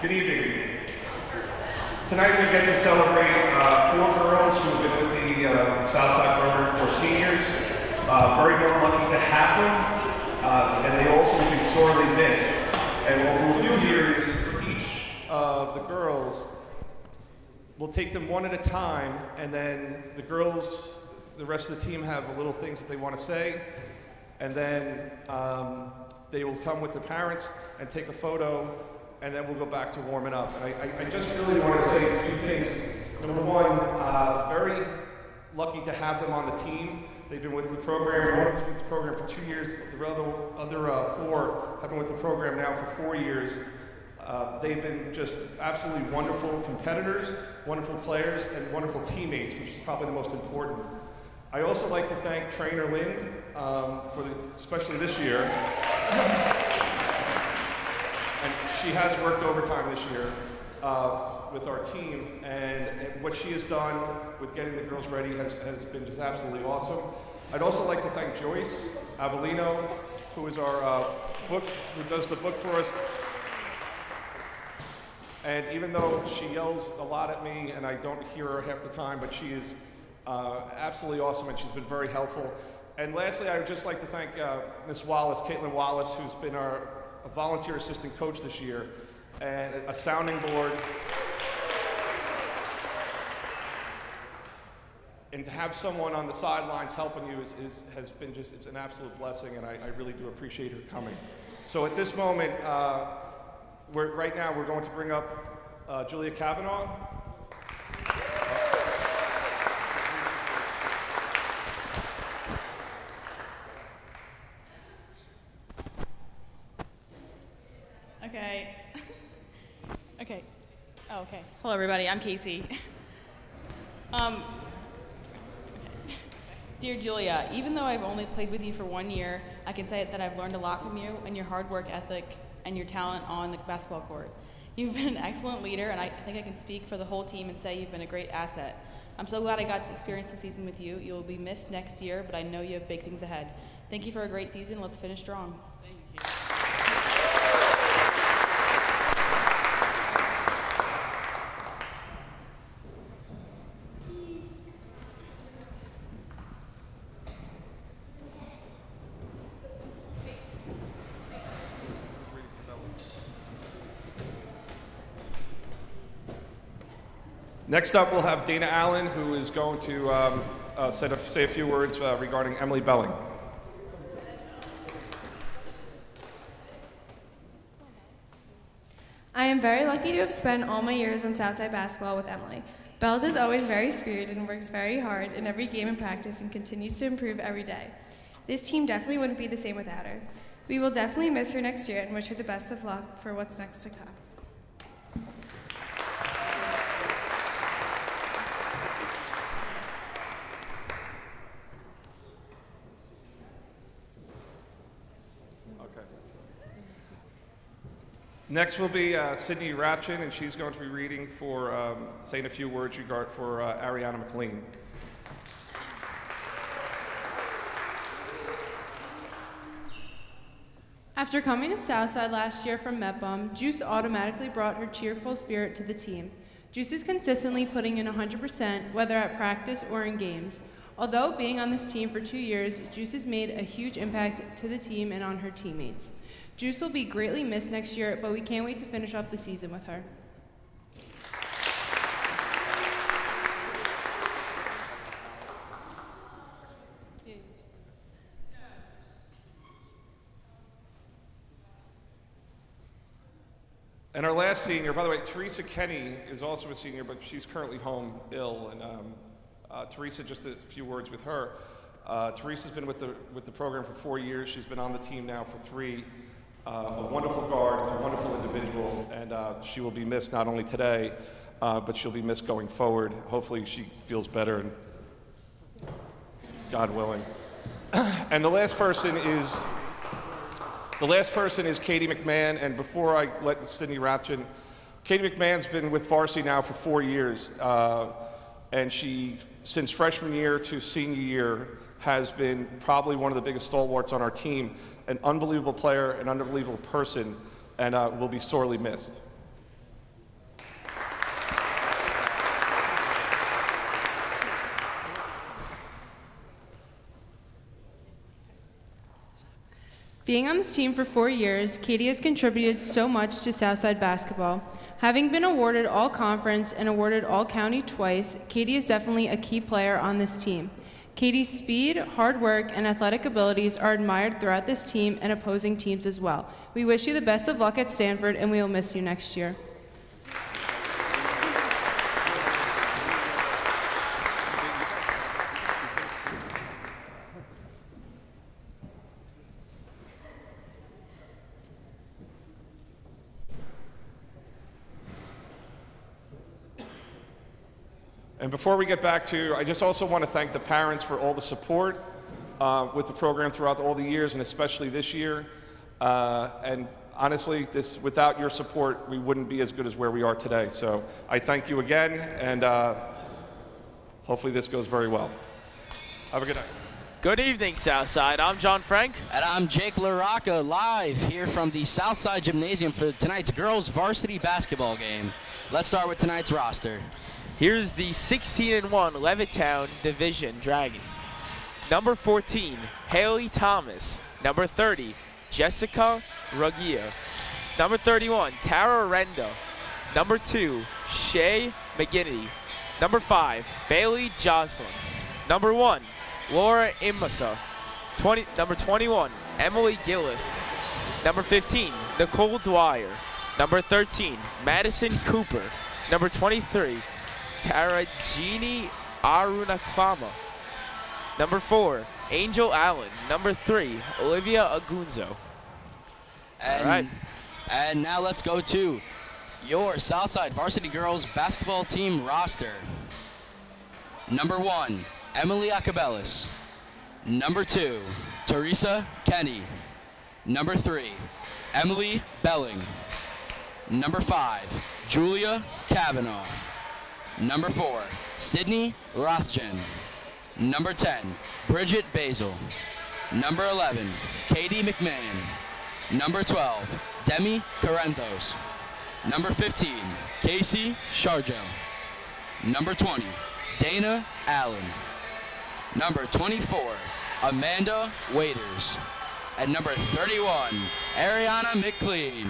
Good evening. Tonight we get to celebrate 4 girls who have been with the Southside program for seniors. Very lucky to have them, and they also will be sorely missed. And what we'll do here is for each of the girls, we'll take them one at a time, and then the girls, the rest of the team have little things that they want to say, and then they will come with their parents and take a photo, and then we'll go back to warming up. And I just really want to say a few things. Number one, very lucky to have them on the team. They've been with the program, one was with the program for 2 years, the other 4 have been with the program now for 4 years. They've been just absolutely wonderful competitors, wonderful players, and wonderful teammates, which is probably the most important. I also like to thank Trainer Lynn, especially this year. And she has worked overtime this year with our team, and what she has done with getting the girls ready has been just absolutely awesome. I'd also like to thank Joyce Avellino, who is our who does the book for us. And even though she yells a lot at me and I don't hear her half the time, but she is absolutely awesome and she's been very helpful. And lastly, I would just like to thank Miss Wallace, Caitlin Wallace, who's been a volunteer assistant coach this year, and a sounding board. And to have someone on the sidelines helping you has been just, it's an absolute blessing, and I really do appreciate her coming. So at this moment, right now we're going to bring up Julia Kavanaugh. Okay. Okay. Oh, okay. Hello, everybody. I'm Casey. Okay. Dear Julia, even though I've only played with you for 1 year, I can say that I've learned a lot from you and your hard work ethic and your talent on the basketball court. You've been an excellent leader, and I think I can speak for the whole team and say you've been a great asset. I'm so glad I got to experience the season with you. You'll be missed next year, but I know you have big things ahead. Thank you for a great season. Let's finish strong. Thank you. Next up, we'll have Dana Allen, who is going to say a few words regarding Emily Belling. I am very lucky to have spent all my years on Southside basketball with Emily. Bells is always very spirited and works very hard in every game and practice and continues to improve every day. This team definitely wouldn't be the same without her. We will definitely miss her next year and wish her the best of luck for what's next to come. Next will be Sydney Rathjen, and she's going to be reading saying a few words for Ariana McLean. After coming to Southside last year from Metbum, Juice automatically brought her cheerful spirit to the team. Juice is consistently putting in 100%, whether at practice or in games. Although being on this team for 2 years, Juice has made a huge impact to the team and on her teammates. Juice will be greatly missed next year, but we can't wait to finish off the season with her. And our last senior, by the way, Teresa Kenny is also a senior, but she's currently home ill. And Teresa, just a few words with her. Teresa's been with the program for 4 years. She's been on the team now for 3. A wonderful guard, a wonderful individual, and she will be missed not only today, but she'll be missed going forward. Hopefully she feels better, and God willing. And the last person is Katie McMahon, and before I let Sydney Rathjen, Katie McMahon's been with varsity now for 4 years, and she, since freshman year to senior year, has been probably one of the biggest stalwarts on our team, an unbelievable player, an unbelievable person, and will be sorely missed. Being on this team for 4 years, Katie has contributed so much to Southside basketball. Having been awarded All-Conference and awarded All-County twice, Katie is definitely a key player on this team. Katie's speed, hard work, and athletic abilities are admired throughout this team and opposing teams as well. We wish you the best of luck at Stanford, and we will miss you next year. And before we get back to, I just also want to thank the parents for all the support with the program throughout all the years, and especially this year. And honestly, without your support, we wouldn't be as good as where we are today. So I thank you again, and hopefully this goes very well. Have a good night. Good evening, Southside. I'm John Frank. And I'm Jake LaRocca, live here from the Southside Gymnasium for tonight's girls varsity basketball game. Let's start with tonight's roster. Here's the 16-1 Levittown Division Dragons. Number 14, Haley Thomas. Number 30, Jessica Ruggia. Number 31, Tara Rendo. Number 2, Shay McGinnity. Number 5, Bailey Jocelyn. Number 1, Laura Imasa. Number 21, Emily Gillis. Number 15, Nicole Dwyer. Number 13, Madison Cooper. Number 23, Tarajini Arunaklama. Number 4, Angel Allen. Number 3, Olivia Agunzo. And, all right. And now let's go to your Southside Varsity Girls basketball team roster. Number 1, Emily Acabellis. Number 2, Teresa Kenny. Number 3, Emily Belling. Number 5, Julia Kavanaugh. Number 4, Sydney Rothgen. Number 10, Bridget Basil. Number 11, Katie McMahon. Number 12, Demi Corenthos. Number 15, Casey Sharjo. Number 20, Dana Allen. Number 24, Amanda Waiters. And number 31, Ariana McLean.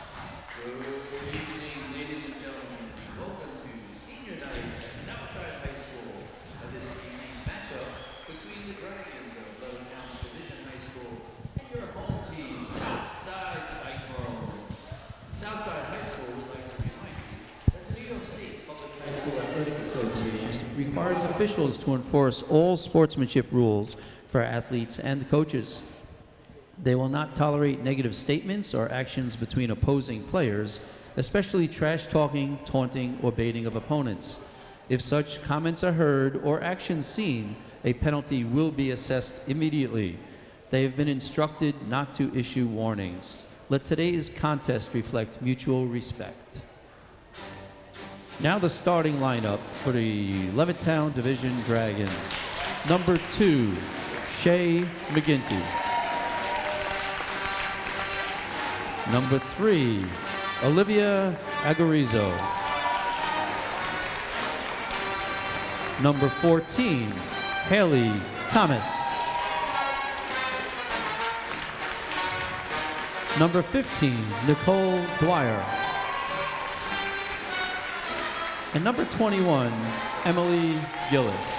Good evening, ladies and gentlemen. Welcome to Senior Night at Southside High School. This evening's matchup between the Dragons of Levittown Division High School and your home team, Southside Cyclones. Southside High School would like to remind you that the New York State Public High School Athletic Association requires officials to enforce all sportsmanship rules for athletes and coaches. They will not tolerate negative statements or actions between opposing players, especially trash talking, taunting, or baiting of opponents. If such comments are heard or actions seen, a penalty will be assessed immediately. They have been instructed not to issue warnings. Let today's contest reflect mutual respect. Now the starting lineup for the Levittown Division Dragons. Number 2, Shay McGinty. Number 3, Olivia Agorizo. Number 14, Haley Thomas. Number 15, Nicole Dwyer. And number 21, Emily Gillis.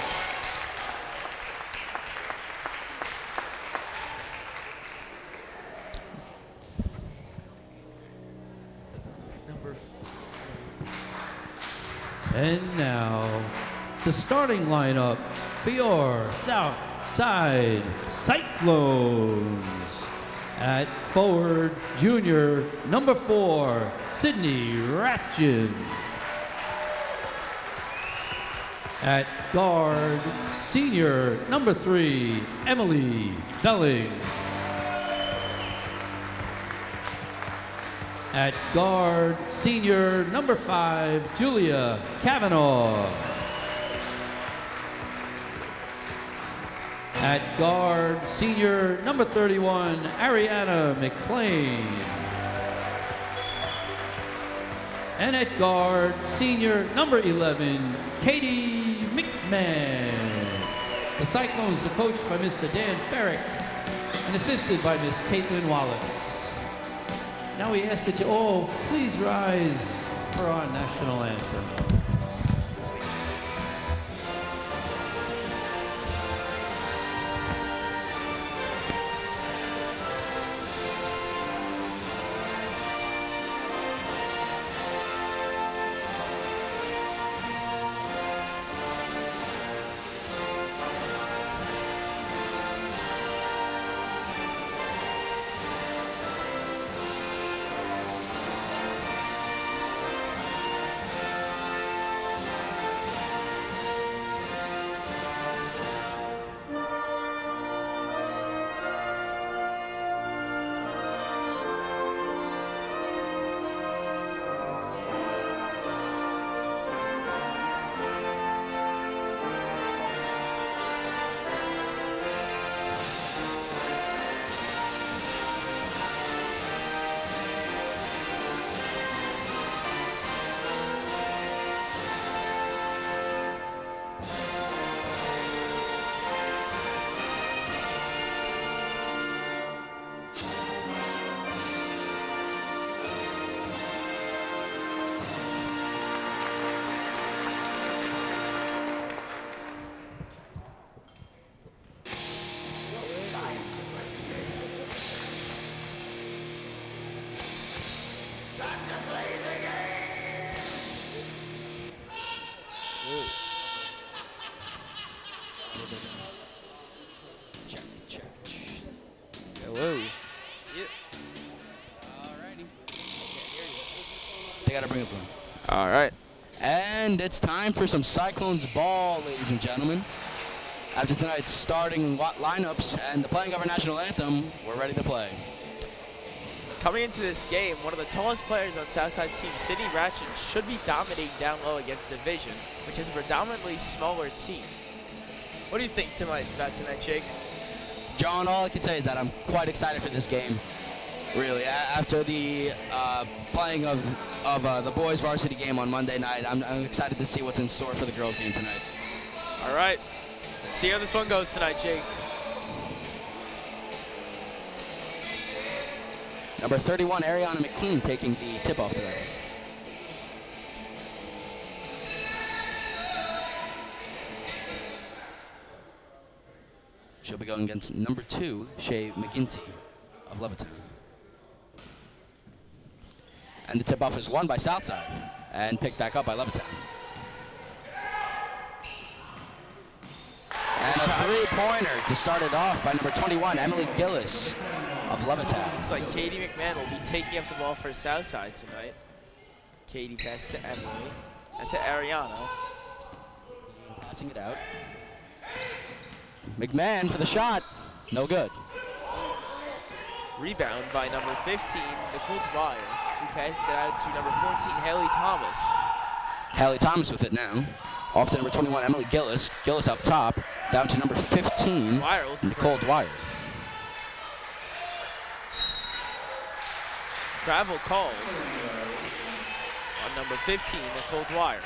And now, the starting lineup for your South Side Cyclones. At forward, junior, number 4, Sydney Rathjen. At guard, senior, number 3, Emily Belling. At guard, senior, number 5, Julia Kavanaugh. At guard, senior, number 31, Ariana McLean. And at guard, senior, number 11, Katie McMahon. The Cyclones are coached by Mr. Dan Ferrick. and assisted by Miss Caitlin Wallace. Now we ask that you all please rise for our national anthem. Check, check. Hello. Alrighty. They gotta bring up one. All right. And it's time for some Cyclones ball, ladies and gentlemen. After tonight's starting lineups and the playing of our national anthem, we're ready to play. Coming into this game, one of the tallest players on Southside's team, Sydney Ratchet, should be dominating down low against Division, which is a predominantly smaller team. What do you think about tonight, Jake? John, all I can say is that I'm quite excited for this game. Really, after the playing of the boys' varsity game on Monday night, I'm excited to see what's in store for the girls' game tonight. All right. Let's see how this one goes tonight, Jake. Number 31, Ariana McLean, taking the tip-off tonight. She'll be going against number 2, Shay McGinty of Levittown. And the tip-off is won by Southside and picked back up by Levittown. And a three-pointer to start it off by number 21, Emily Gillis of Levittown. Looks like Katie McMahon will be taking up the ball for Southside tonight. Katie passes to Emily and to Ariana. Passing it out. McMahon for the shot. No good. Rebound by number 15, Nicole Dwyer, who passes it out to number 14, Haley Thomas. Haley Thomas with it now. Off to number 21, Emily Gillis. Gillis up top. Down to number 15, Nicole Dwyer. Travel called on number 15, Nicole Dwyer.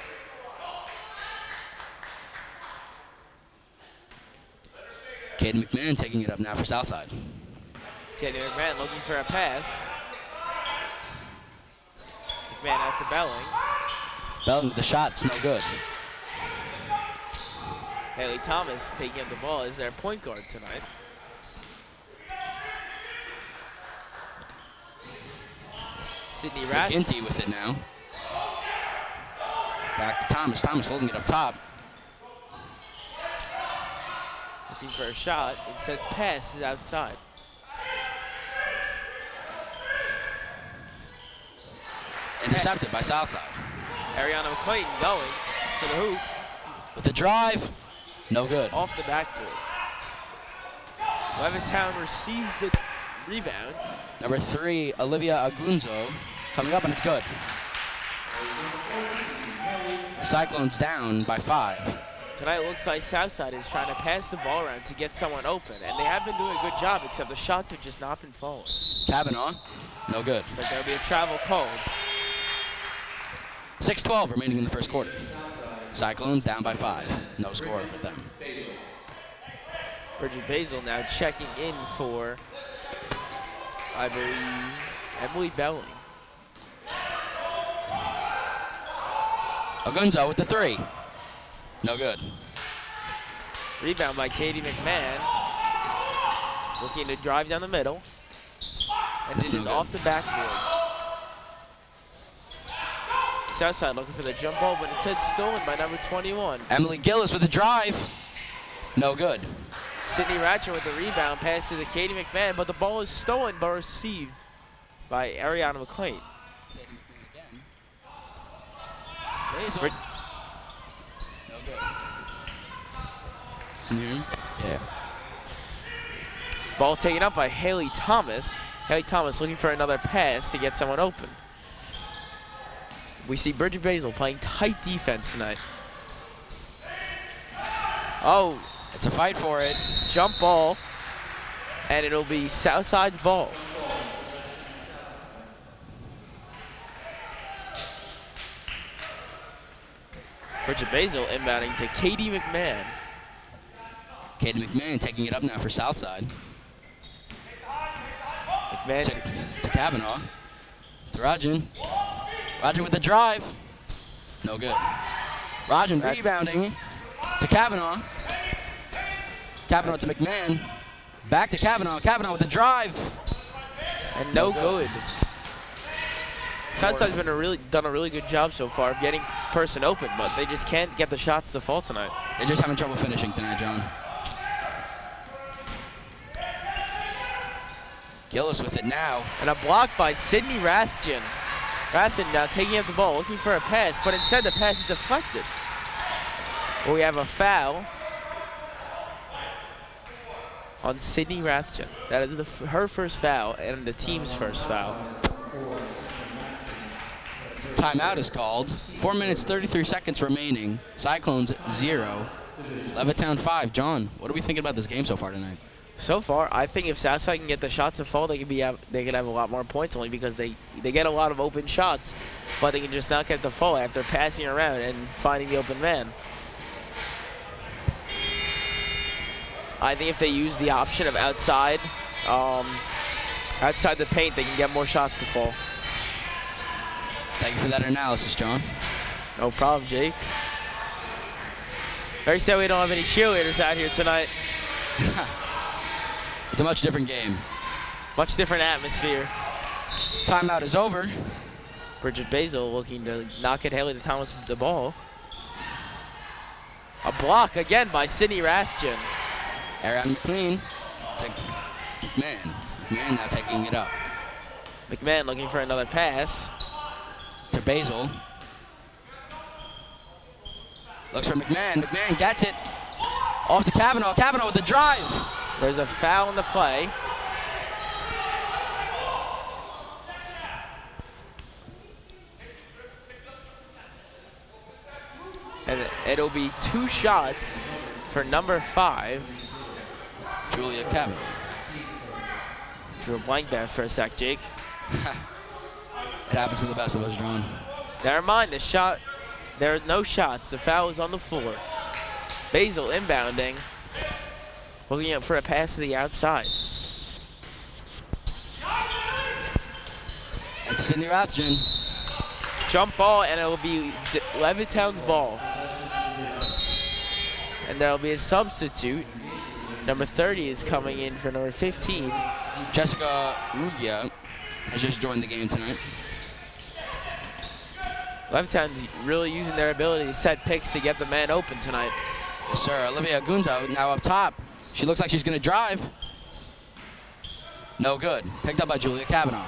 Katie McMahon taking it up now for Southside. Katie McMahon looking for a pass. McMahon out to Belling. Belling with the shot, it's no good. Haley Thomas taking up the ball as their point guard tonight. Sydney Ratchet. McGinty with it now. Back to Thomas. Thomas holding it up top. Looking for a shot. Instead, pass is outside. Intercepted by Southside. Ariana McClayton going to the hoop. With the drive, no good. Off the backboard. Levittown receives the rebound. Number 3, Olivia Agunzo, coming up, and it's good. Cyclones down by 5. Tonight it looks like Southside is trying to pass the ball around to get someone open, and they have been doing a good job, except the shots have just not been falling. Kavanaugh, no good. So there'll be a travel called. 6:12 remaining in the first quarter. Cyclones down by 5. No score with them. Bridget Basil now checking in for, I believe, Emily Belling. Agunzo with the 3. No good. Rebound by Katie McMahon. Looking to drive down the middle. And That's it is no off the backboard. Southside looking for the jump ball, but it's stolen by number 21. Emily Gillis with the drive. No good. Sydney Ratcher with the rebound, pass to the Katie McMahon, but the ball is stolen but received by Ariana McLean. Basil. No good. Can you hear me? Yeah. Ball taken up by Haley Thomas. Haley Thomas looking for another pass to get someone open. We see Bridget Basil playing tight defense tonight. Oh, It's a fight for it. jump ball, and it'll be Southside's ball. Bridget Basil inbounding to Katie McMahon. Katie McMahon taking it up now for Southside. McMahon To Kavanaugh. To Rajan. Rajan with the drive. No good. Rajan rebounding to Kavanaugh. Kavanaugh to McMahon. Back to Kavanaugh. Kavanaugh with the drive. and no good. Southside's been done a really good job so far of getting person open, but they just can't get the shots to fall tonight. They're just having trouble finishing tonight, John. Gillis with it now. And a block by Sydney Rathjen. Rathjen now taking up the ball, looking for a pass, but instead the pass is deflected. We have a foul on Sydney Rathjen. That is her first foul and the team's first foul. Timeout is called. 4 minutes, 33 seconds remaining. Cyclones 0. Levittown 5. John, what are we thinking about this game so far tonight? So far, I think if Southside can get the shots to fall, they could have a lot more points, only because they get a lot of open shots, but they can just not get the fall after passing around and finding the open man. I think if they use the option of outside the paint, they can get more shots to fall. Thank you for that analysis, John. No problem, Jake. Very sad we don't have any cheerleaders out here tonight. It's a much different game. Much different atmosphere. Timeout is over. Bridget Basil looking to knock at Haley Thomas with the ball. A block again by Sydney Rathjen. Ariana McLean to McMahon. McMahon now taking it up. McMahon looking for another pass. To Basil. Looks for McMahon. McMahon gets it. Off to Kavanaugh. Kavanaugh with the drive. There's a foul in the play. And it'll be 2 shots for number 5. Julia Kavanaugh. Drew a blank there for a sec, Jake. It happens to the best of us, John. Never mind, there are no shots. The foul is on the floor. Basil inbounding. Looking up for a pass to the outside. And Sydney Rathjen. Jump ball, and it will be Levittown's ball. And there will be a substitute. Number 30 is coming in for number 15. Jessica Rugia has just joined the game tonight. Levittown's really using their ability to set picks to get the man open tonight. Yes, sir. Olivia Gunzo now up top. She looks like she's going to drive. No good. Picked up by Julia Kavanaugh.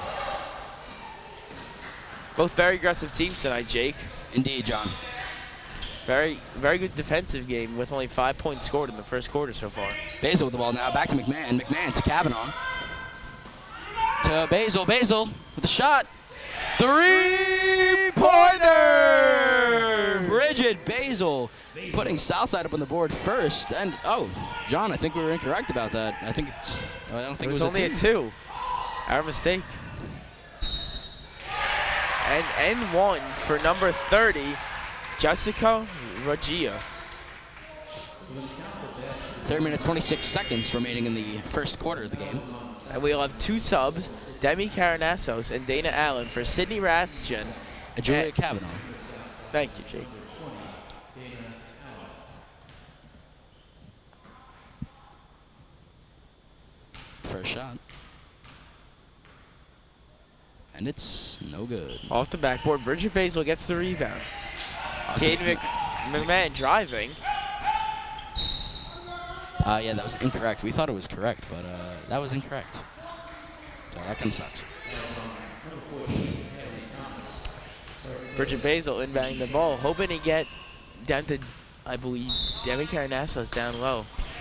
Both very aggressive teams tonight, Jake. Indeed, John. Very, very good defensive game with only 5 points scored in the first quarter so far. Basil with the ball now. Back to McMahon. McMahon to Kavanaugh. To Basil. Basil with the shot. Three-pointer! Bridget Basil putting Southside up on the board first. And, oh, John, I think we were incorrect about that. I don't think it was only a 2. Our mistake. And one for number 30, Jessica Rugia. 3 minutes, 26 seconds remaining in the first quarter of the game. And we'll have 2 subs, Demi Karanassos and Dana Allen for Sydney Rathjen. And Julia Kavanaugh. Thank you, Jake. First shot. And it's no good. Off the backboard, Bridget Basil gets the rebound. Caden McMahon driving. Yeah, that was incorrect. We thought it was correct, but that was incorrect. So that kind of sucks. Bridget Basil inbounding the ball, hoping to get down to, I believe, Demi Karanassos down low.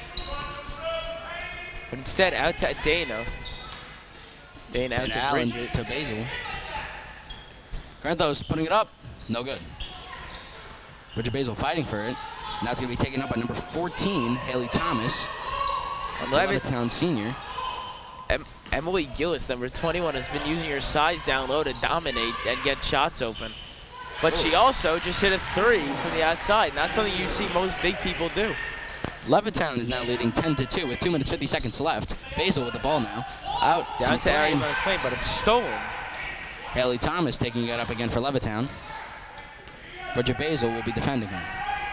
But instead, out to Dana. Dana out to Allen Bridget. to Basil. Granthos putting it up. No good. Bridget Basil fighting for it. Now it's going to be taken up by number 14, Haley Thomas. Levittown senior. Emily Gillis, number 21, has been using her size down low to dominate and get shots open. But she also just hit a 3 from the outside. Not something you see most big people do. Levittown is now leading 10-2 with 2 minutes 50 seconds left. Basil with the ball now. Out Down to Arian McLean, but it's stolen. Haley Thomas taking it up again for Levittown. Bridget Basil will be defending her.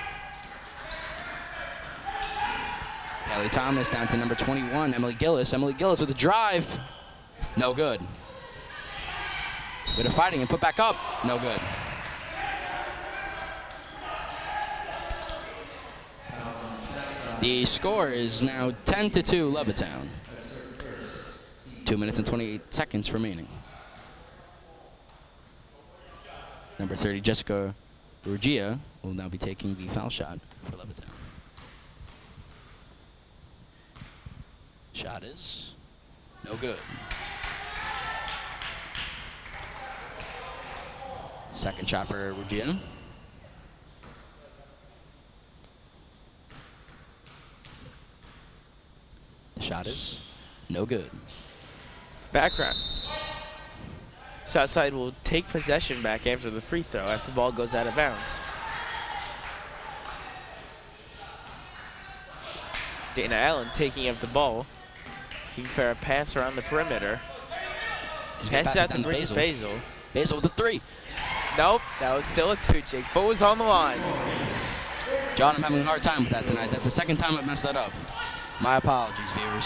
Haley Thomas down to number 21, Emily Gillis. Emily Gillis with a drive. No good. Bit of fighting and put back up. No good. The score is now 10-2 Levittown. 2 minutes and 28 seconds remaining. Number 30, Jessica Ruggia, will now be taking the foul shot for Levittown. Shot is no good. Second shot for Ruggia. The shot is no good. Background. Southside will take possession back after the free throw after the ball goes out of bounds. Dana Allen taking up the ball. Looking for a pass around the perimeter. Passes out to Bridget Basil. Basil with the 3. Nope, that was still a 2. Jake Foot was on the line. John, I'm having a hard time with that tonight. That's the second time I've messed that up. My apologies, viewers.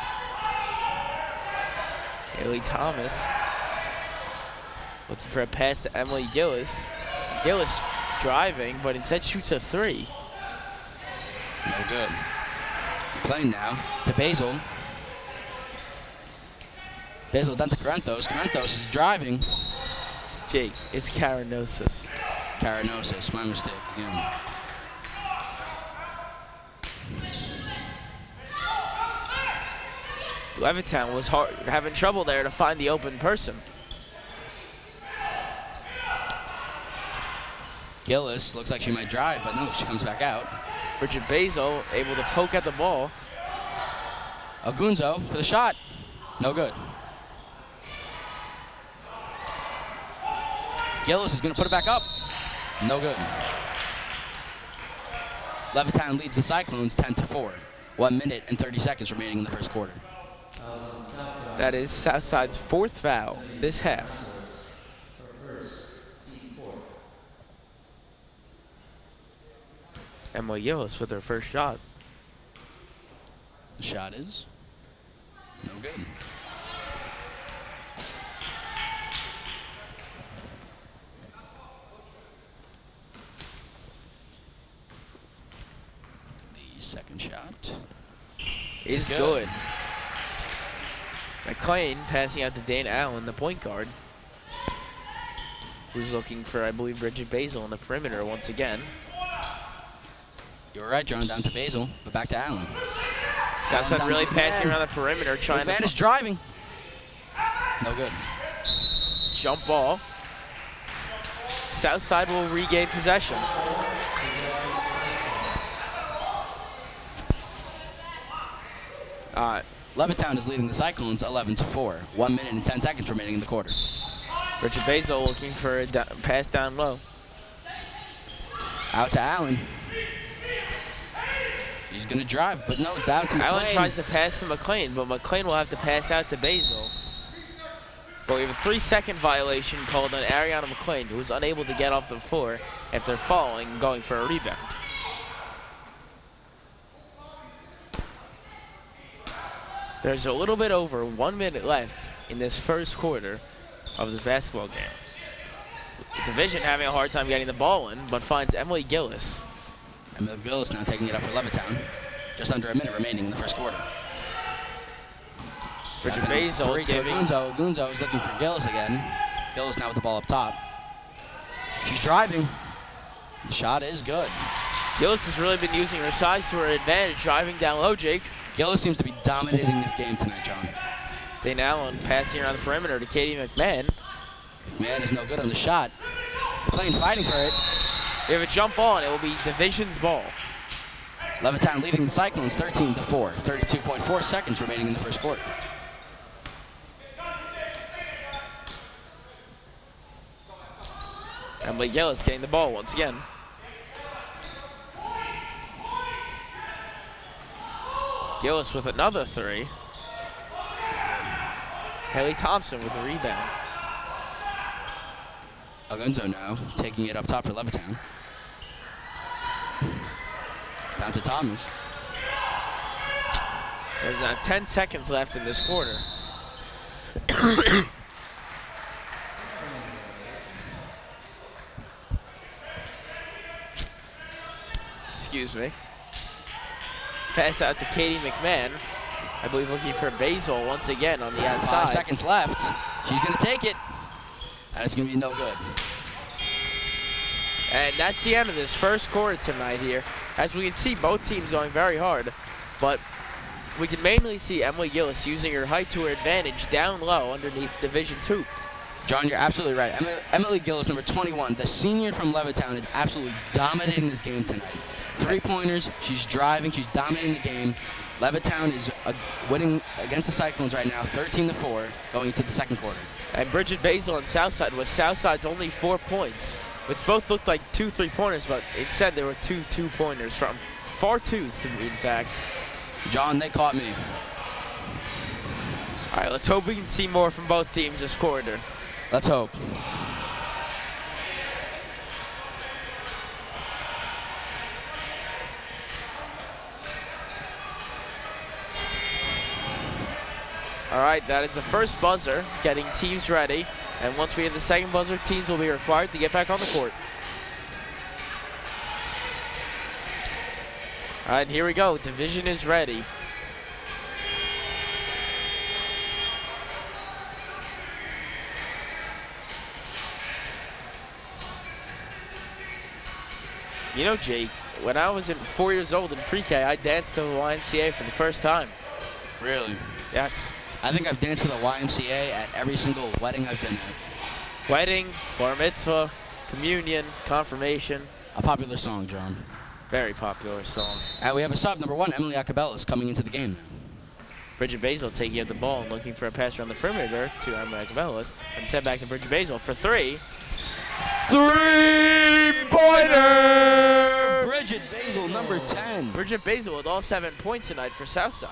Haley Thomas looking for a pass to Emily Gillis. Gillis driving, but instead shoots a 3. No good. McLean now to Basil. Basil down to Granthos. Granthos is driving. Jake, it's Karanosis. Karanosis, my mistake again. Levittown was having trouble there to find the open person. Gillis looks like she might drive, but no, she comes back out. Bridget Basil able to poke at the ball. Agunzo for the shot. No good. Gillis is going to put it back up. No good. Levittown leads the Cyclones 10-4. 1 minute and 30 seconds remaining in the first quarter. That is Southside's 4th foul this half. Emily Gillis with her first shot. The shot is no good. The second shot is good. McLean passing out to Dana Allen, the point guard, who's looking for, I believe, Bridget Basil on the perimeter once again. You're right, John, down to Basil, but back to Allen. Southside really passing around the perimeter, trying to... McMahon is driving. No good. Jump ball. Southside will regain possession. Levittown is leading the Cyclones 11-4. 1 minute and 10 seconds remaining in the quarter. Richard Basil looking for a pass down low. Out to Allen. She's going to drive, but no, down to Allen McLean. tries to pass to McLean, but McLean will have to pass out to Basil. But we have a 3-second violation called on Ariana McLean, who was unable to get off the floor after falling and going for a rebound. There's a little bit over 1 minute left in this first quarter of this basketball game. The division having a hard time getting the ball in, but finds Emily Gillis. Emily Gillis now taking it up for Levittown. Just under a minute remaining in the first quarter. Bridget Basil three to giving. Gunzo. Gunzo is looking for Gillis again. Gillis now with the ball up top. She's driving. The shot is good. Gillis has really been using her size to her advantage, driving down low, Jake. Gillis seems to be dominating this game tonight, John. Dane Allen passing around the perimeter to Katie McMahon. McMahon is no good on the shot. McLean fighting for it. We have a jump on. It will be division's ball. Levittown leading the Cyclones 13-4. 32.4 seconds remaining in the first quarter. Emily Gillis getting the ball once again. Gillis with another three. Haley Thompson with a rebound. Agunzo now taking it up top for Levittown. Down to Thomas. There's now 10 seconds left in this quarter. Excuse me. Pass out to Katie McMahon. I believe looking for Basil once again on the outside. 5 seconds left. She's going to take it. And it's going to be no good. And that's the end of this first quarter tonight here. As we can see, both teams going very hard. But we can mainly see Emily Gillis using her height to her advantage down low underneath Division 2. John, you're absolutely right. Emily Gillis, number 21, the senior from Levittown, is absolutely dominating this game tonight. Three-pointers, she's driving, she's dominating the game. Levittown is winning against the Cyclones right now, 13-4, going into the second quarter. And Bridget Basil on Southside was Southside's only 4 points, which both looked like 2 3-pointers, but instead they were 2 2-pointers from far twos, to be in fact. John, they caught me. All right, let's hope we can see more from both teams this quarter. Let's hope. All right, that is the first buzzer, getting teams ready. And once we have the second buzzer, teams will be required to get back on the court. All right, here we go. Division is ready. You know, Jake, when I was 4 years old in pre-K, I danced to the YMCA for the first time. Really? Yes. I think I've danced to the YMCA at every single wedding I've been at. Wedding, bar mitzvah, communion, confirmation. A popular song, John. Very popular song. And we have a sub, number 1, Emily Acabellas, coming into the game now. Bridget Basil taking up the ball and looking for a pass around the perimeter to Emily Acabellas. And sent back to Bridget Basil for 3. Three-pointer! Bridget Basil, number 10. Bridget Basil with all 7 points tonight for Southside.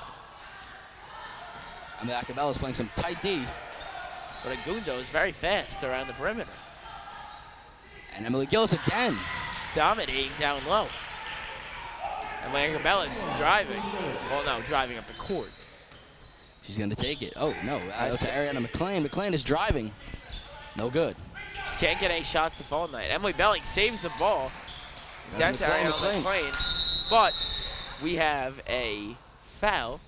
Emily Acabellas playing some tight D. But Agundo is very fast around the perimeter. And Emily Gillis again. Dominating down low. Emily Acabellas driving. Well, no, driving up the court. She's going to take it. Oh, no. Out to Ariana McLean. McLean is driving. No good. Just can't get any shots to fall tonight. Emily Belling saves the ball. Down to Ariana McLean. But we have a foul.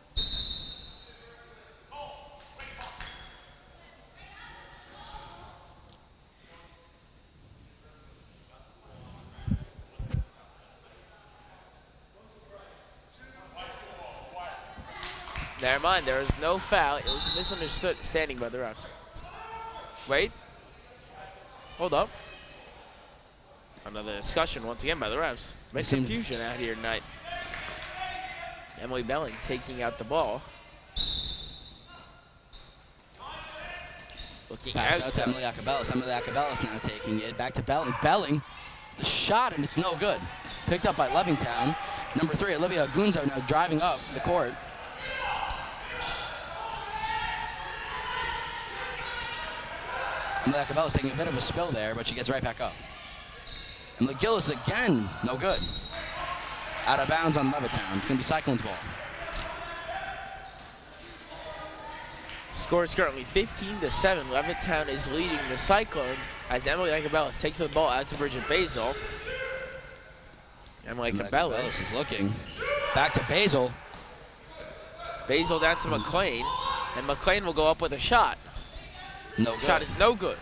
Never mind, there was no foul. It was a misunderstanding by the refs. Wait. Hold up. Another discussion once again by the refs. Makes confusion out here tonight. Emily Belling taking out the ball. Looking Pass out to Emily Acabellas. Emily Acabellas now taking it back to Belling. Belling, the shot, and it's no good. Picked up by Levittown. Number 3, Olivia Gunzo now driving up the court. Emily Cabella's taking a bit of a spill there, but she gets right back up. And McGillis again, no good. Out of bounds on Levittown. It's going to be Cyclones ball. Score is currently 15-7. Levittown is leading the Cyclones as Emily Cabellas takes the ball out to Bridget Basil. Emily Cabellas is looking. Back to Basil. Basil down to McLean, and McLean will go up with a shot. No good. Shot is no good.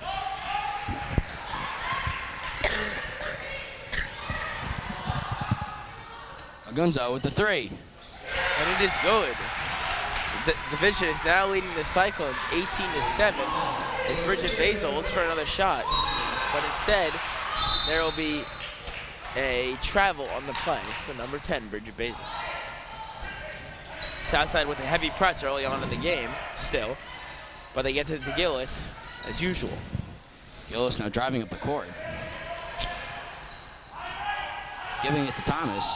Gunzo with the 3. And it is good. The division is now leading the Cyclones 18-7 as Bridget Basil looks for another shot. But instead, there will be a travel on the play for number 10, Bridget Basil. Southside with a heavy press early on in the game, still. But they get to Gillis as usual. Gillis now driving up the court. Giving it to Thomas.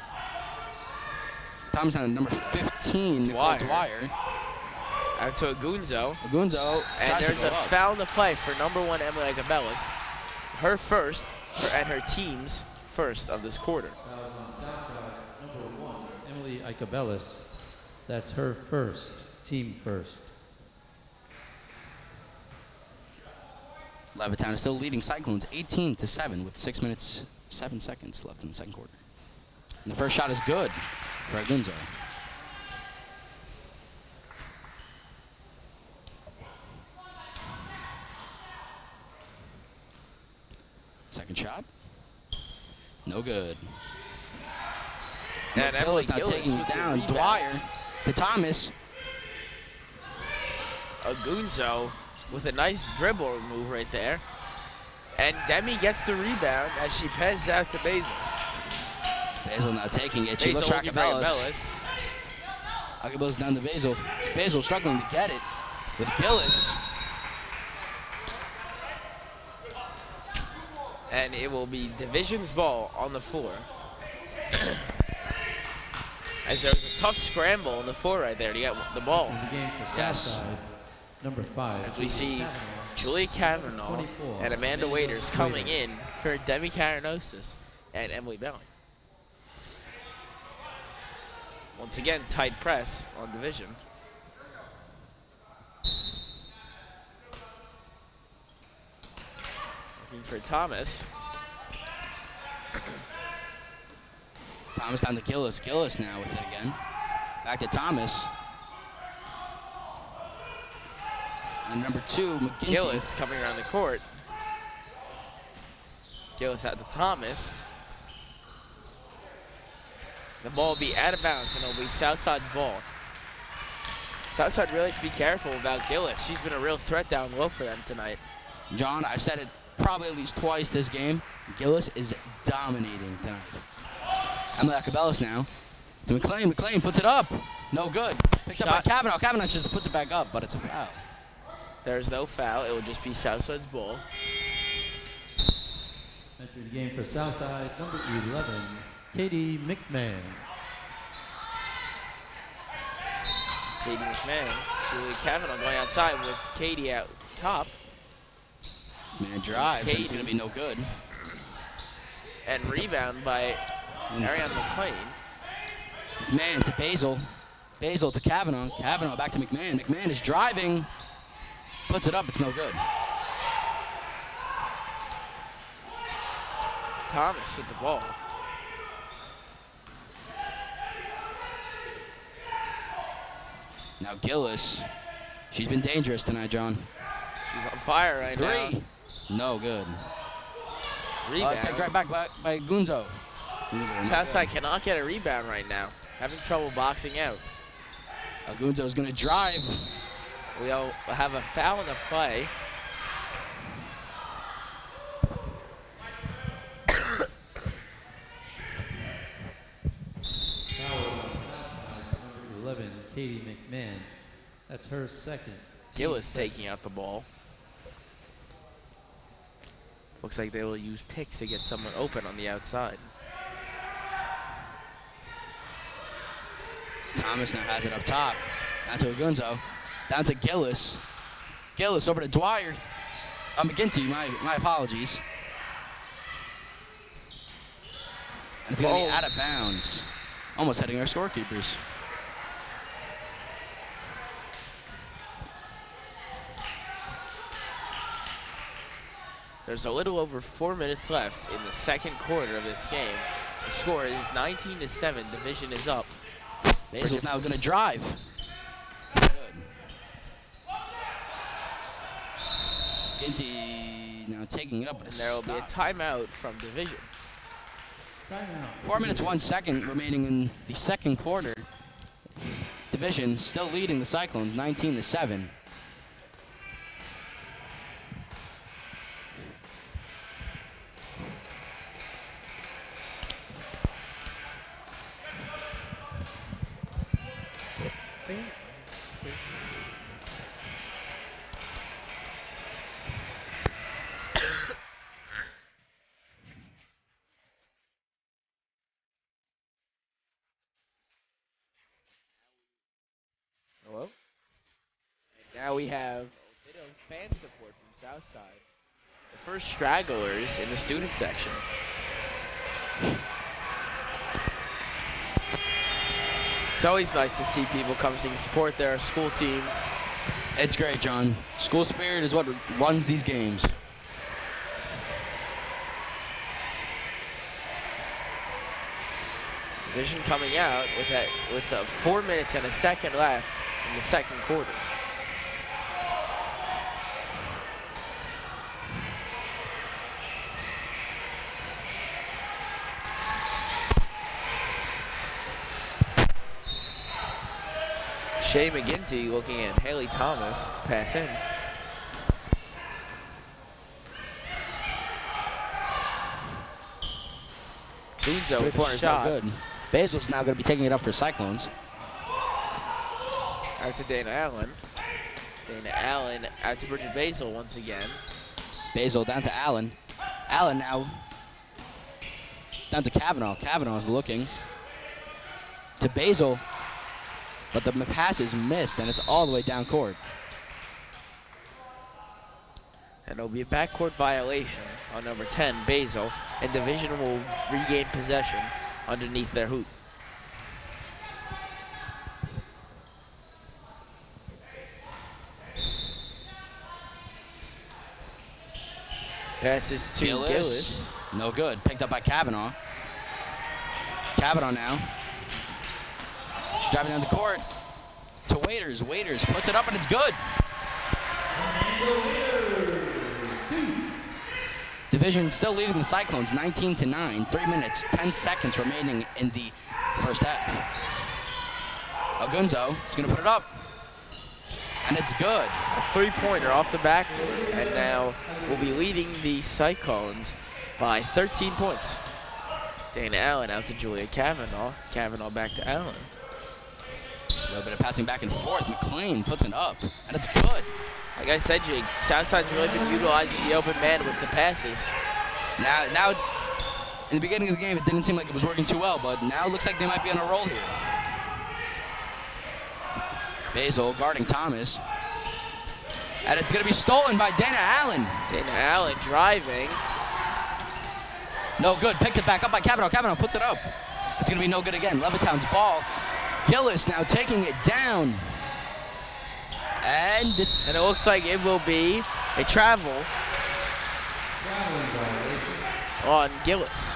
Thomas on number 15, Nicole Dwyer. Out to Agunzo. Agunzo. And there's a foul in the play for number 1, Emily Cabellas. Her first, and her team's first of this quarter. Fouls on Southside, number 1, Emily Icabellis. That's her first, team first. Levittown is still leading Cyclones 18-7 with 6 minutes, 7 seconds left in the second quarter. And the first shot is good for Agunzo. Second shot. No good. And Emily now taking it down. Dwyer to Thomas. Agunzo with a nice dribble move right there. And Demi gets the rebound as she passes out to Basil. Basil now taking it. She looks for Acabellas. Acabellas down to Basil. Basil struggling to get it with Gillis. And it will be Division's ball on the floor. As there was a tough scramble on the floor right there to get the ball. The game for Southside, number 5. As we see Julia Kavanaugh and Amanda Waiters coming in for Demi Caranosis and Emily Belling. Once again, tight press on Division. Looking for Thomas. Thomas down to Gillis. Gillis now with it again. Back to Thomas. And number 2, McGinty. Gillis coming around the court. Gillis out to Thomas. The ball will be out of bounds, and it'll be Southside's ball. Southside really has to be careful about Gillis. She's been a real threat down low for them tonight. John, I've said it probably at least twice this game. Gillis is dominating tonight. Emily Cabellas now to McLean. McLean puts it up. No good. Picked up by Kavanaugh. Kavanaugh just puts it back up, but it's a foul. There's no foul. It will just be Southside's ball. Entering the game for Southside, number 11, Katie McMahon. Katie McMahon. Julia Kavanaugh going outside with Katie out top. Man drives, and it's going to be no good. And rebound by Ariana McLean. McMahon to Basil. Basil to Kavanaugh. Kavanaugh back to McMahon. McMahon is driving. Puts it up. It's no good. Thomas with the ball. Now Gillis. She's been dangerous tonight, John. She's on fire right now. 3. No good. Rebound. Picked right back by Gunzo. Southside cannot get a rebound right now. Having trouble boxing out. Gunzo is going to drive. We'll have a foul in the play. Foul on Southside, number 11, Katie McMahon. That's her second. Gillis taking out the ball. Looks like they will use picks to get someone open on the outside. Thomas now has it up top. Down to Agunzo. Down to Gillis. Gillis over to Dwyer. McGinty, my apologies. And it's going to be out of bounds. Almost hitting our scorekeepers. There's a little over 4 minutes left in the second quarter of this game. The score is 19-7. Division is up. Basil's now going to drive. Good. Ginty now taking it up, but And there will be a timeout from Division. 4 minutes, 1 second remaining in the second quarter. Division still leading the Cyclones 19-7. Hello? And now we have a bit of fan support from Southside. The first stragglers in the student section. It's always nice to see people come to support their school team. It's great, John. School spirit is what runs these games. Division coming out with 4 minutes and a second left in the second quarter. Shea McGinty looking at Haley Thomas to pass in. Bunzo with the shot. Good. Basil's now going to be taking it up for Cyclones. Out to Dana Allen. Dana Allen out to Bridget Basil once again. Basil down to Allen. Allen now down to Kavanaugh. Kavanaugh's looking to Basil, but the pass is missed, and it's all the way down court. And it'll be a backcourt violation on number 10, Basil, and Division will regain possession underneath their hoop. Passes to Gillis. No good. Picked up by Kavanaugh. Kavanaugh now. She's driving down the court to Waiters. Waiters puts it up, and it's good. Division still leading the Cyclones 19-9. 3 minutes, 10 seconds remaining in the first half. Agunzo is going to put it up, and it's good. A three-pointer off the backboard, and now we'll be leading the Cyclones by 13 points. Dana Allen out to Julia Kavanaugh. Kavanaugh back to Allen. A little bit of passing back and forth. McLean puts it up, and it's good. Like I said, Jake, Southside's really been utilizing the open man with the passes. Now, in the beginning of the game, it didn't seem like it was working too well, but now it looks like they might be on a roll here. Basil guarding Thomas. And it's going to be stolen by Dana Allen. Dana Allen driving. No good. Picked it back up by Kavanaugh. Kavanaugh puts it up. It's going to be no good again. Levittown's ball. Gillis now taking it down. And it looks like it will be a travel on Gillis.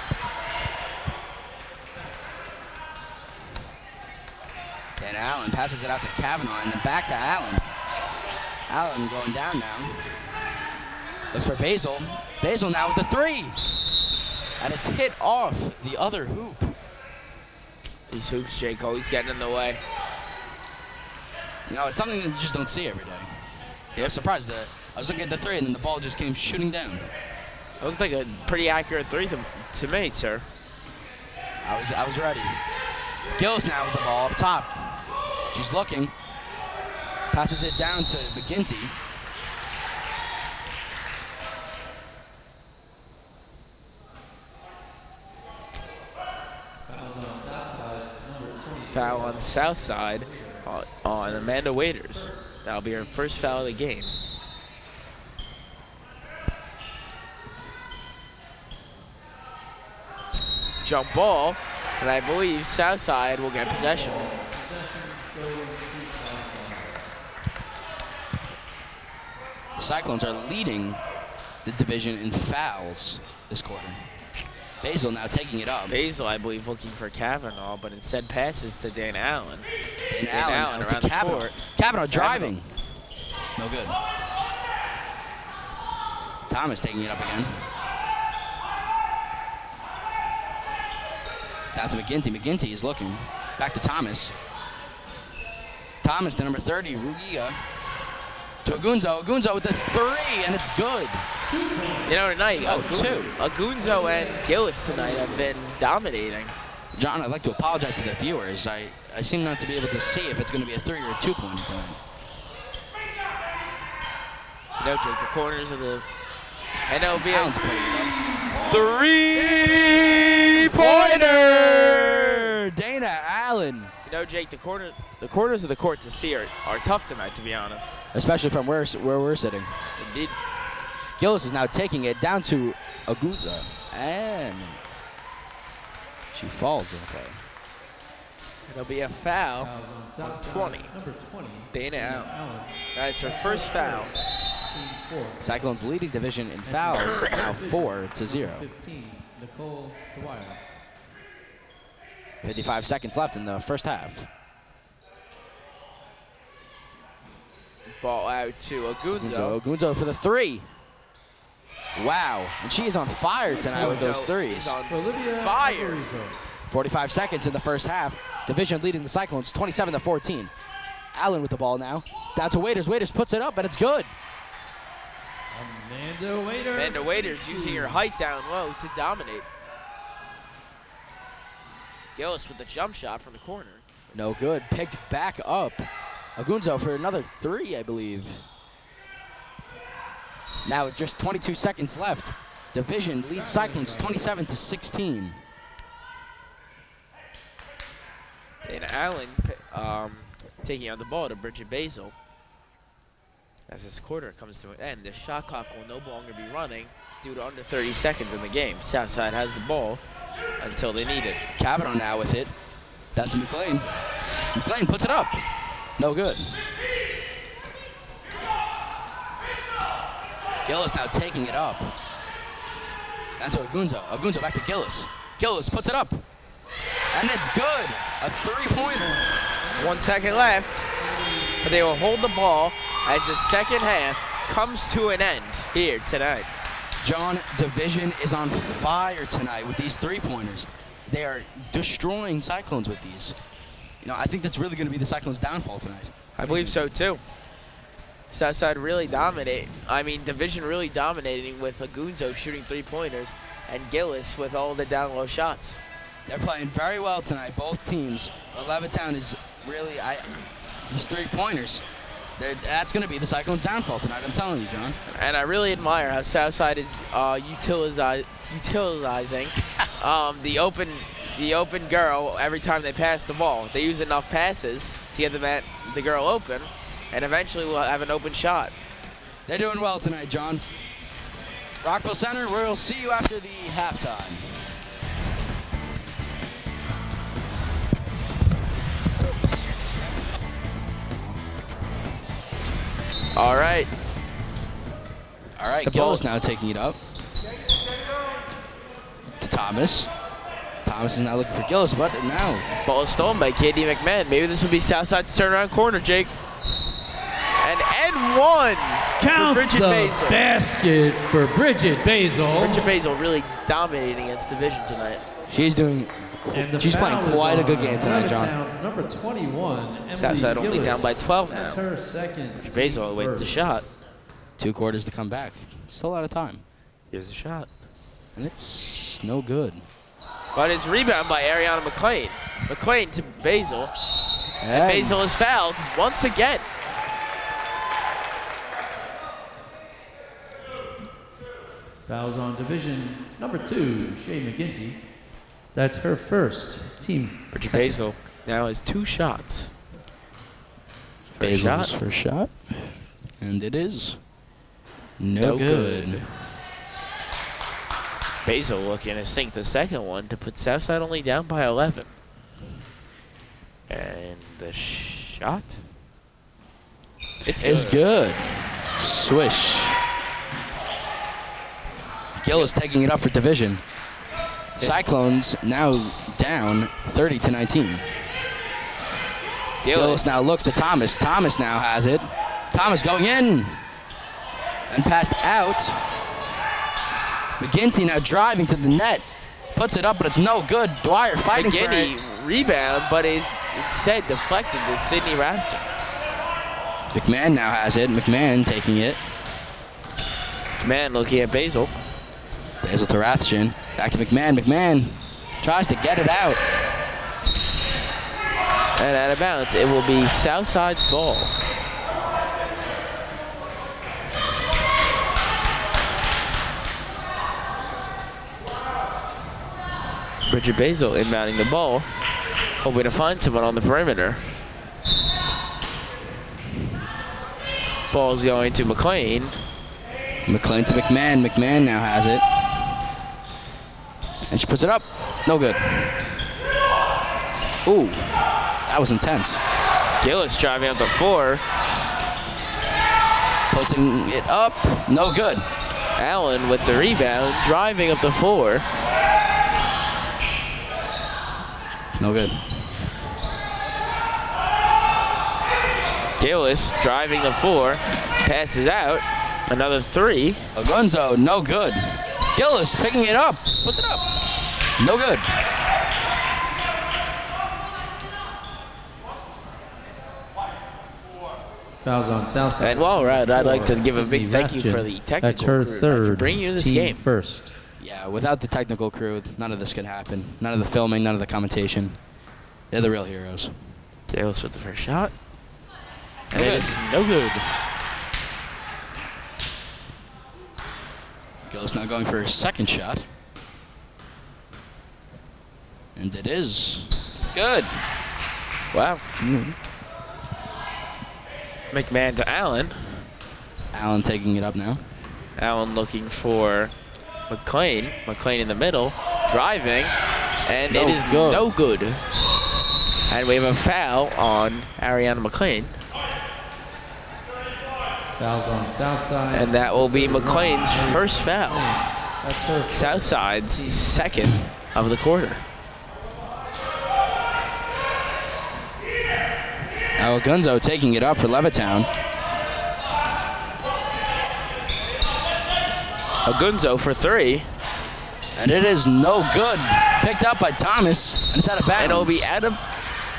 Dan Allen passes it out to Kavanaugh and then back to Allen. Allen going down now. Looks for Basil. Basil now with the three. And it's hit off the other hoop. These hoops, Jake, always getting in the way. You know, it's something that you just don't see every day. Yeah, I'm surprised that I was looking at the three and then the ball just came shooting down. It looked like a pretty accurate three to me, sir. I was ready. Gillis now with the ball up top. She's looking. Passes it down to McGinty. foul on Southside on Amanda Waiters. That'll be her first foul of the game. Jump ball, and I believe Southside will get possession. The Cyclones are leading the division in fouls this quarter. Basil now taking it up. Basil, I believe, looking for Kavanaugh, but instead passes to Dan Allen. Dan Allen around to the Kavanaugh. court. Kavanaugh driving. No good. Thomas taking it up again. Down to McGinty. McGinty is looking. Back to Thomas. Thomas to number 30, Rugia. To Agunzo. Agunzo with the three, and it's good. You know, tonight, two. Agunzo and Gillis tonight have been dominating. John, I'd like to apologize to the viewers. I seem not to be able to see if it's going to be a 3 or a 2-pointer tonight. You know, Jake, the corners of the... And it'll be Allen's putting it up. 3-pointer! Dana Allen. You know, Jake, the corners of the court to see are tough tonight, to be honest. Especially from where we're sitting. Indeed. Gillis is now taking it down to Aguza, and she falls in play. It'll be a foul Fouls on on 20. Number 20. Dana Allen. Allen. That's her first foul. Team 4. Cyclones leading division in fouls, now 4-0. 15. Nicole Dwyer. 55 seconds left in the first half. Ball out to Agunzo. Agunzo for the three. Wow, and she is on fire tonight with those threes. Is on Olivia fire. Alvarez. 45 seconds in the first half. Division leading the Cyclones 27-14. Allen with the ball now. Down to Waiters. Waiters puts it up, and it's good. Amanda Waiters. Amanda Waiters using her height down low to dominate. Gillis with the jump shot from the corner. No good. Picked back up. Agunzo for another three, I believe. Now with just 22 seconds left. Division leads Cyclones 27-16. Dana Allen taking on the ball to Bridget Basil. As this quarter comes to an end, the shot clock will no longer be running due to under 30 seconds in the game. Southside has the ball until they need it. Kavanaugh now with it. Down to McLean. McLean puts it up. No good. Gillis now taking it up. Down to Agunzo. Agunzo back to Gillis. Gillis puts it up. And it's good. A three-pointer. 1 second left, but they will hold the ball as the second half comes to an end here tonight. John, Division is on fire tonight with these three-pointers. They are destroying Cyclones with these. You know, I think that's really going to be the Cyclones' downfall tonight. I believe so too. Southside really Division really dominating with Agunzo shooting three-pointers and Gillis with all the down-low shots. They're playing very well tonight, both teams. Levittown is really, these three-pointers, that's going to be the Cyclones' downfall tonight, I'm telling you, John. And I really admire how Southside is utilizing the open girl every time they pass the ball. They use enough passes to get the girl open, and eventually we'll have an open shot. They're doing well tonight, John. Rockville Centre, we'll see you after the halftime. All right. Gillis now taking it up. To Thomas. Thomas is now looking for Gillis, but now. Ball is stolen by Katie McMahon. Maybe this will be Southside's turnaround corner, Jake. And one Count for Bridget the Basil. basket for Bridget Basil. Bridget Basil really dominating against Division tonight. She's playing quite a good game tonight, John. Levittown's number 21, Emily Southside only Gillis. down by 12 That's now. her second. Bridget Basil awaits the shot. 2 quarters to come back. Still a lot of time. Here's the shot. And it's no good. But it's rebound by Ariana McLean. McLean to Basil. And Basil is fouled once again. Fouls on Division number 2, Shay McGinty. That's her first team. Bridget second. Basil now has 2 shots. Basil's first shot. And it is no good. Basil looking to sink the second one to put Southside only down by 11. And the shot. It's good. Swish. Gillis taking it up for division. Cyclones now down 30-19. Gillis now looks to Thomas. Thomas now has it. Thomas going in. And passed out. McGinty now driving to the net. Puts it up, but it's no good. Dwyer fighting for it. Rebound, but is instead deflected to Sidney Rathjen. McMahon now has it. McMahon taking it. McMahon looking at Basil. Basil to Rathjen. Back to McMahon. McMahon tries to get it out. And out of bounds, it will be Southside's ball. Bridget Basil inbounding the ball, hoping to find someone on the perimeter. Ball's going to McLean. McLean to McMahon. McMahon now has it. And she puts it up. No good. Ooh, that was intense. Gillis driving up the 4. Putting it up. No good. Allen with the rebound, driving up the 4. No good. Gillis driving the 4, passes out, another 3. Agunzo, no good. Gillis picking it up, puts it up. No good. Fouls on Southside. And while we're at it, I'd like to give a big thank you for the technical That's her crew for third bringing you this team game. first. Yeah, without the technical crew, none of this could happen. None of the filming, none of the commentation. They're the real heroes. Gillis with the first shot. And it is no good. Gillis now going for his second shot. And it is good. Wow. McMahon to Allen. Allen taking it up now. Allen looking for McLean. McLean in the middle, driving, and it is no good. And we have a foul on Ariana McLean. Fouls on Southside. And that will be McLean's first foul. That's her first. Southside's second of the quarter. Now Agunzo taking it up for Levittown. Agunzo for 3. And it is no good. Picked up by Thomas, and it's out of bounds. And it'll be out of...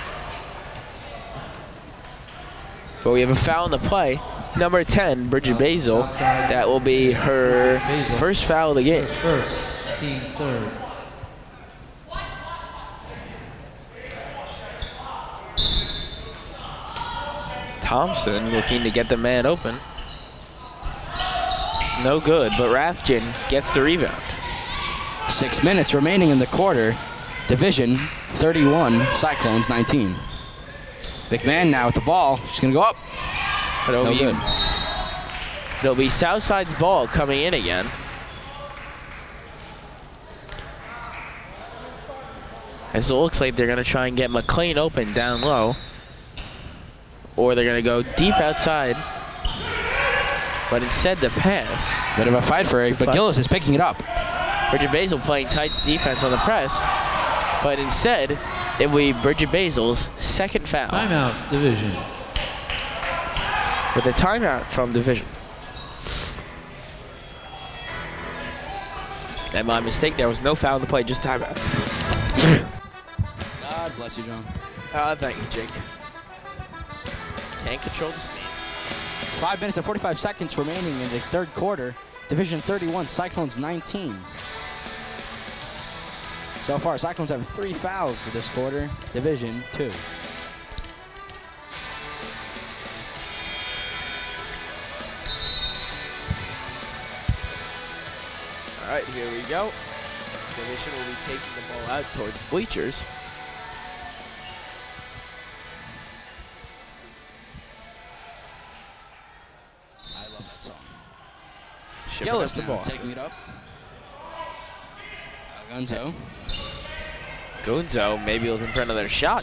But we have a foul in the play. Number 10, Bridget Basil. That will be her first foul of the game. First, team third. Thompson looking to get the man open. No good, but Rathjen gets the rebound. 6 minutes remaining in the quarter. Division 31, Cyclones 19. McMahon now with the ball. She's going to go up. But No good. It'll be Southside's ball coming in again. As it looks like they're going to try and get McLean open down low. Or they're going to go deep outside. But instead the pass. Bit of a fight for it, but Gillis is picking it up. Bridget Basil playing tight defense on the press. But instead, it will be Bridget Basil's second foul. Timeout, division. With a timeout from division. And my mistake, there was no foul in the play, just timeout. God bless you, John. Thank you, Jake. Can't control the sneeze. 5 minutes and 45 seconds remaining in the third quarter. Division 31, Cyclones 19. So far, Cyclones have 3 fouls this quarter. Division 2. All right, here we go. Division will be taking the ball out towards bleachers. shipping Gillis up the now Boston. taking it up. Gunzo. Gunzo maybe looking for another shot.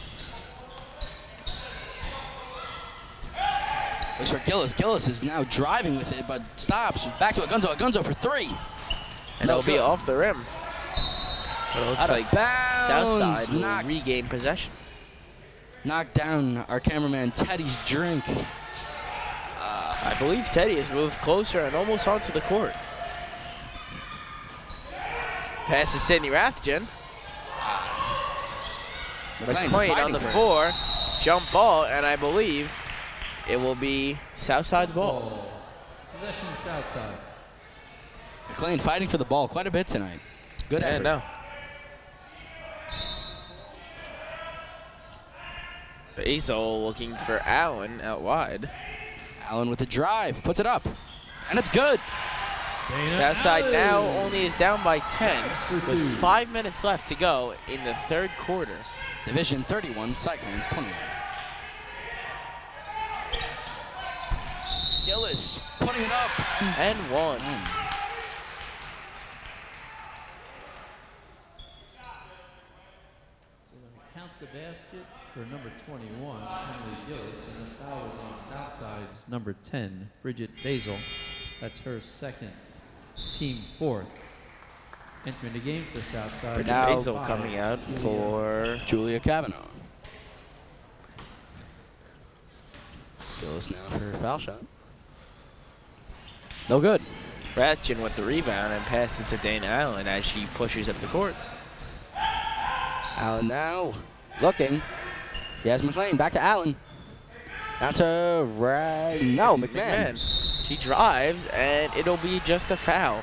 Looks for Gillis. Gillis is now driving with it, but stops. Back to Agunzo. Agunzo for three. And it'll be off the rim. But it looks Out of like bounds. Southside will regain possession. Knocked down our cameraman Teddy's drink. I believe Teddy has moved closer and almost onto the court. Pass to Sidney Rathjen. McLean on the floor. Jump ball, and I believe it will be Southside's ball. Possession Southside. McLean fighting for the ball quite a bit tonight. Good effort. No. Basil looking for Allen out wide. Allen with the drive, puts it up, and it's good. Southside now only is down by 10 with 5 minutes left to go in the third quarter. Division 31, Cyclones 21. Gillis putting it up. And one. So we're going to count the basket for number 21, Emily Gillis, and the foul is on Southside's number 10, Bridget Basil. That's her second, team fourth. Entering the game for Southside. Bridget Now Basil coming out for Julia Kavanaugh. Gillis now for her foul shot. No good. Ratchin with the rebound and passes to Dana Allen as she pushes up the court. Allen now looking. He has McLean. Back to Allen. Down to McMahon. She drives, and it'll be just a foul.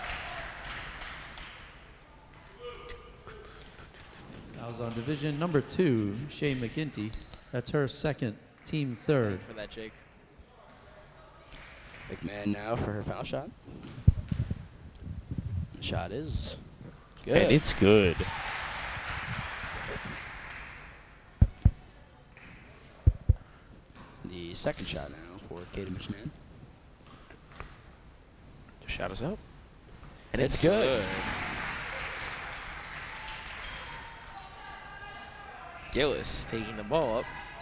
Fouls on division number 2, Shay McGinty. That's her second, team third. For that, Jake. McMahon now for her foul shot. The shot is good. And it's good. The second shot now for Katie McMahon. The shot is up. And It's good. Gillis taking the ball up.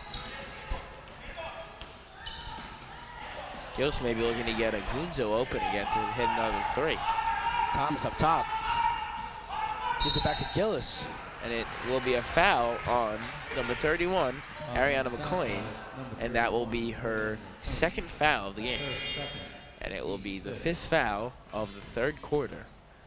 Gillis may be looking to get a Gunzo open again to hit another three. Thomas up top. Gives it back to Gillis. And it will be a foul on number 31, Ariana McLean. And that will be her second foul of the game. And it will be the 5th foul of the third quarter.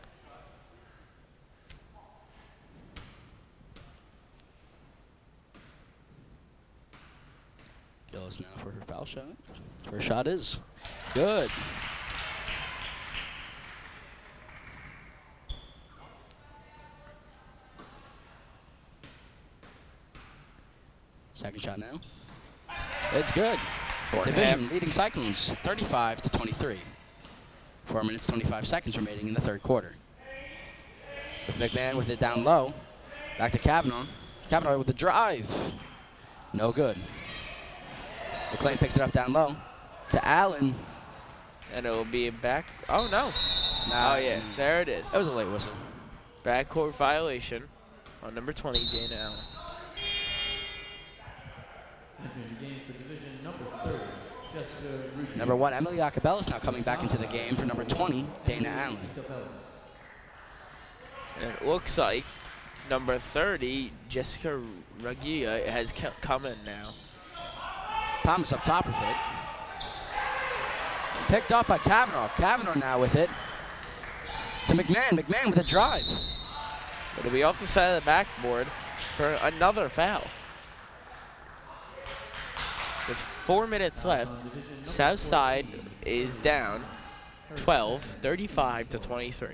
Gillis now for her foul shot. Her shot is good. Second shot now. It's good. Division leading Cyclones 35-23. 4 minutes, 25 seconds remaining in the third quarter. With McMahon with it down low. Back to Kavanaugh. Kavanaugh with the drive. No good. McLean picks it up down low. To Allen. And it will be a back. Oh, no. Nah, Oh, yeah. There it is. That was a late whistle. Backcourt violation on number 20, Dana Allen. Entering the game for division number 30, Jessica Ruggiero. Number 1, Emily Acapellas now coming back into the game for number 20, Dana Allen. And it looks like number 30, Jessica Ruggiero, has come in now. Thomas up top with it. Picked up by Kavanaugh. Kavanaugh now with it. To McMahon. McMahon with a drive. It'll be off the side of the backboard for another foul. With 4 minutes left, Southside is down 12, 35-23.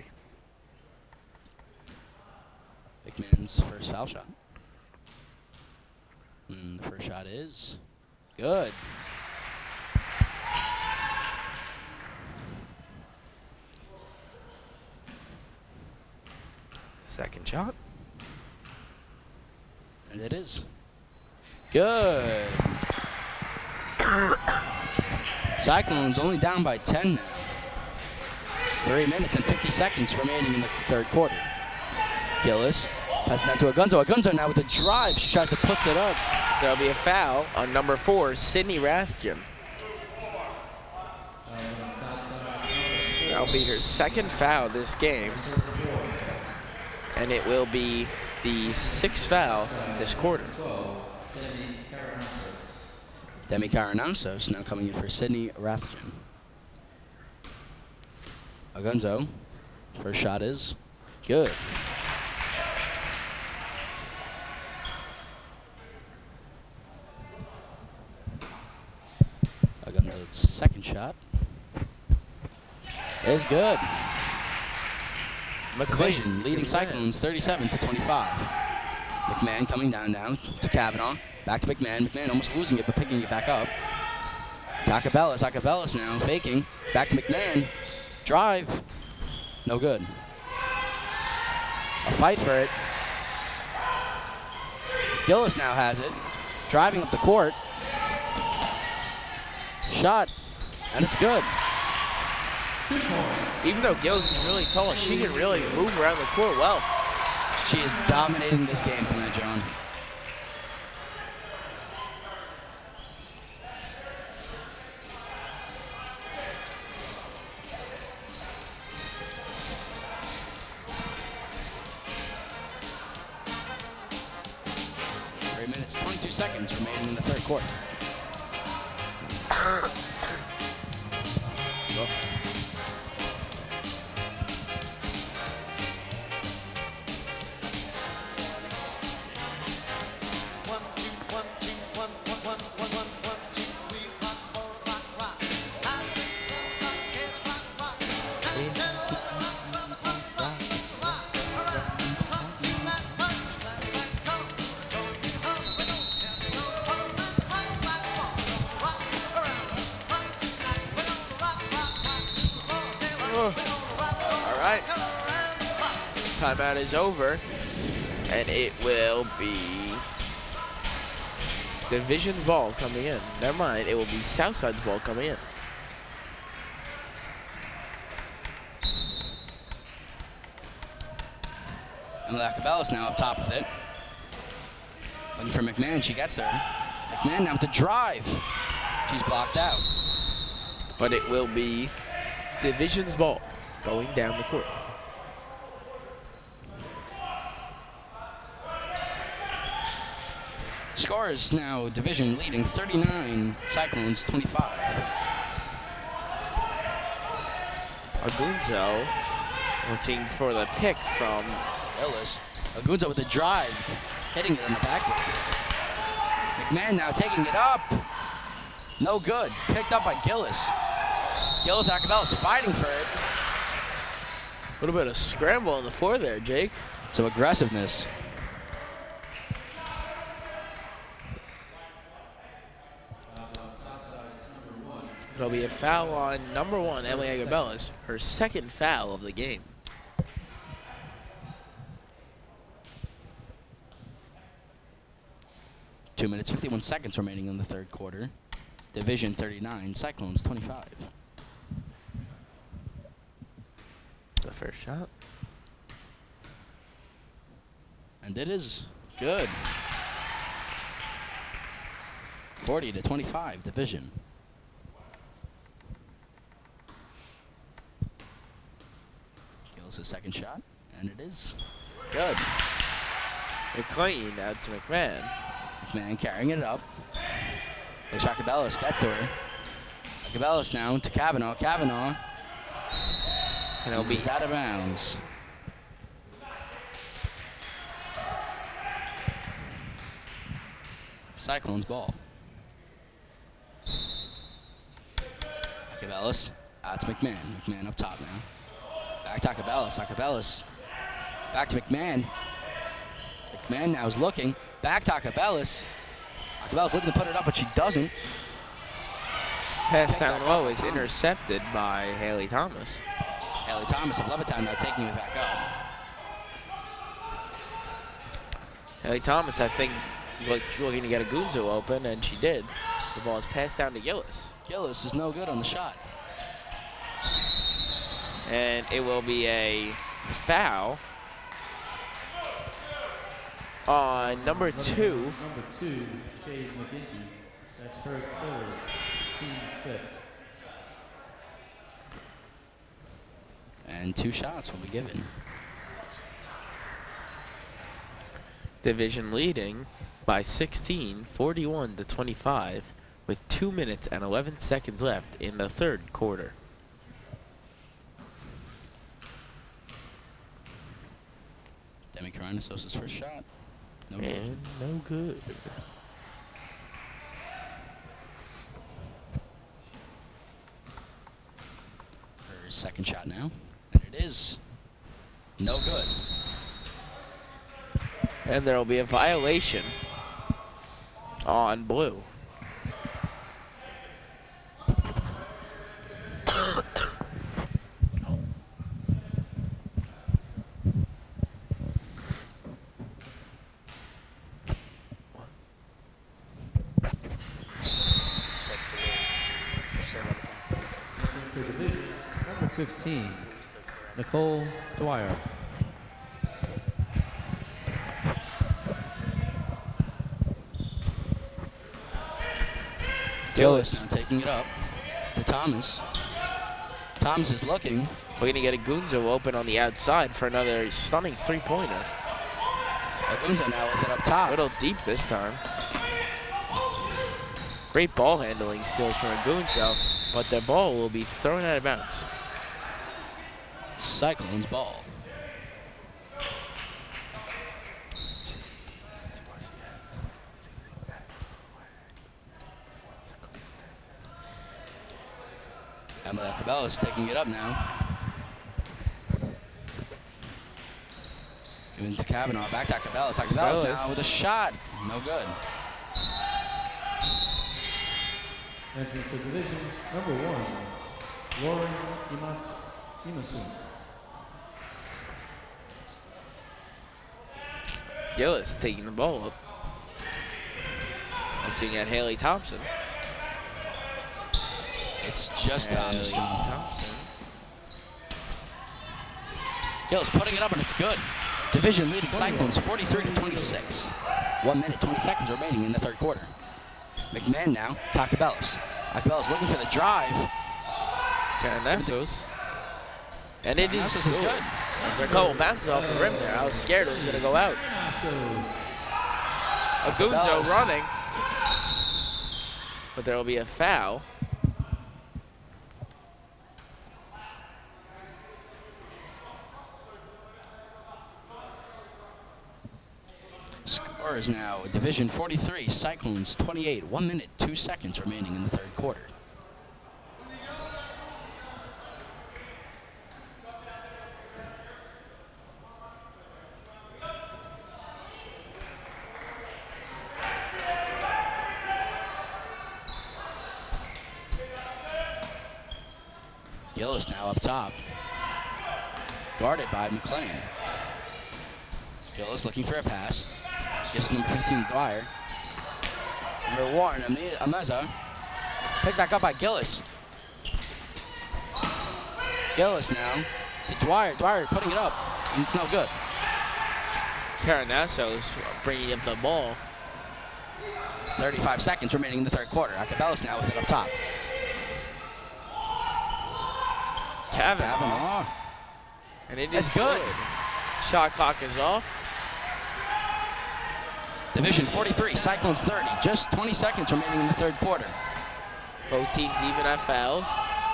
McMahon's first foul shot. And the first shot is good. Second shot. And it is good. Cyclones only down by 10 now. 3 minutes and 50 seconds remaining in the third quarter. Gillis passing that to Agunzo. Agunzo now with a drive. She tries to put it up. There'll be a foul on number 4, Sydney Rathjen. That'll be her second foul this game. And it will be the 6th foul this quarter. Demi Karanamsos now coming in for Sydney Rathjen. Agunzo, first shot is good. Agunzo's second shot is good. Division leading Cyclones 37-25. McMahon coming down now to Kavanaugh. Back to McMahon. McMahon almost losing it, but picking it back up. Tacabellis. Tacabellis now faking. Back to McMahon. Drive. No good. A fight for it. Gillis now has it. Driving up the court. Shot. And it's good. Even though Gillis is really tall, she can really move around the court well. She is dominating this game tonight, John. Minutes, 22 seconds remaining in the third quarter. Timeout is over, and it will be Division's ball coming in. Never mind, it will be Southside's ball coming in. And Lacabellis now up top with it. Looking for McMahon, she gets there. McMahon now with the drive. She's blocked out. But it will be Division's ball going down the court. Scores now Division leading 39, Cyclones 25. Agunzo looking for the pick from Gillis. Agunzo with the drive, hitting it on the backboard. McMahon now taking it up. No good. Picked up by Gillis. Gillis Acabellis fighting for it. A little bit of scramble on the floor there, Jake. Some aggressiveness. It'll be a foul on number 1, Emily Agabellis, her second foul of the game. Two minutes, 51 seconds remaining in the third quarter. Division 39, Cyclones 25. The first shot. And it is good. 40-25, Division. His second shot, and it is good. McLean out to McMahon. McMahon carrying it up. Looks like Acabellis gets to her. Acabellis now to Kavanaugh. Kavanaugh. And it'll be out of bounds. Cyclones ball. Acabellis out to McMahon. McMahon up top now. Back to Acabellis. Acabellis back to McMahon. McMahon now is looking. Back to Acabellis. Acabellis looking to put it up, but she doesn't. Pass down low is intercepted by Haley Thomas. Haley Thomas of Levittown now taking it back up. Haley Thomas, I think, looking to get a Gunzo open, and she did. The ball is passed down to Gillis. Gillis is no good on the shot. And it will be a foul on number 2. Number 2, Shade McGinty. That's her 3rd, team 5th. And 2 shots will be given. Division leading by 16, 41-25, with 2 minutes and 11 seconds left in the 3rd quarter. Demi Caranasos' first shot. No good. And no good. Her second shot now, and it is no good. And there will be a violation on blue. For division, number 15, Nicole Dwyer. Gillis now taking it up to Thomas. Thomas is looking. We're going to get a Gunzo open on the outside for another stunning three-pointer. Gunzo now with it up top. A little deep this time. Great ball handling skills from Gunzo, but the ball will be thrown out of bounds. Cyclones ball. Emily Cabela's taking it up now. Giving to Kavanaugh, back to Cabela's. Cabela's now with a shot. No good. Entering for division, number 1, Lauren Imasu. Gillis taking the ball up. Looking at Haley Thompson. It's just Thomas. Thompson. Gillis putting it up, and it's good. Division leading Cyclones 43-26. 1 minute, 20 seconds remaining in the 3rd quarter. McMahon now, Takabelis. Takabelis looking for the drive. Caranasos. And it is good. After a couple bounces off the rim there, I was scared it was going to go out. Gunzo running. But there will be a foul. Score is now Division 43, Cyclones 28, 1 minute, 2 seconds remaining in the 3rd quarter. Gillis now up top. Guarded by McLean. Gillis looking for a pass. Gives number 15 Dwyer. Number 1, Ameza. Picked back up by Gillis. Gillis now to Dwyer. Dwyer putting it up, and it's no good. Caranasos bringing up the ball. 35 seconds remaining in the 3rd quarter. Cabela's now with it up top. Kavanaugh. And it is good. Shot clock is off. Division 43, Cyclones 30. Just 20 seconds remaining in the 3rd quarter. Both teams even at fouls.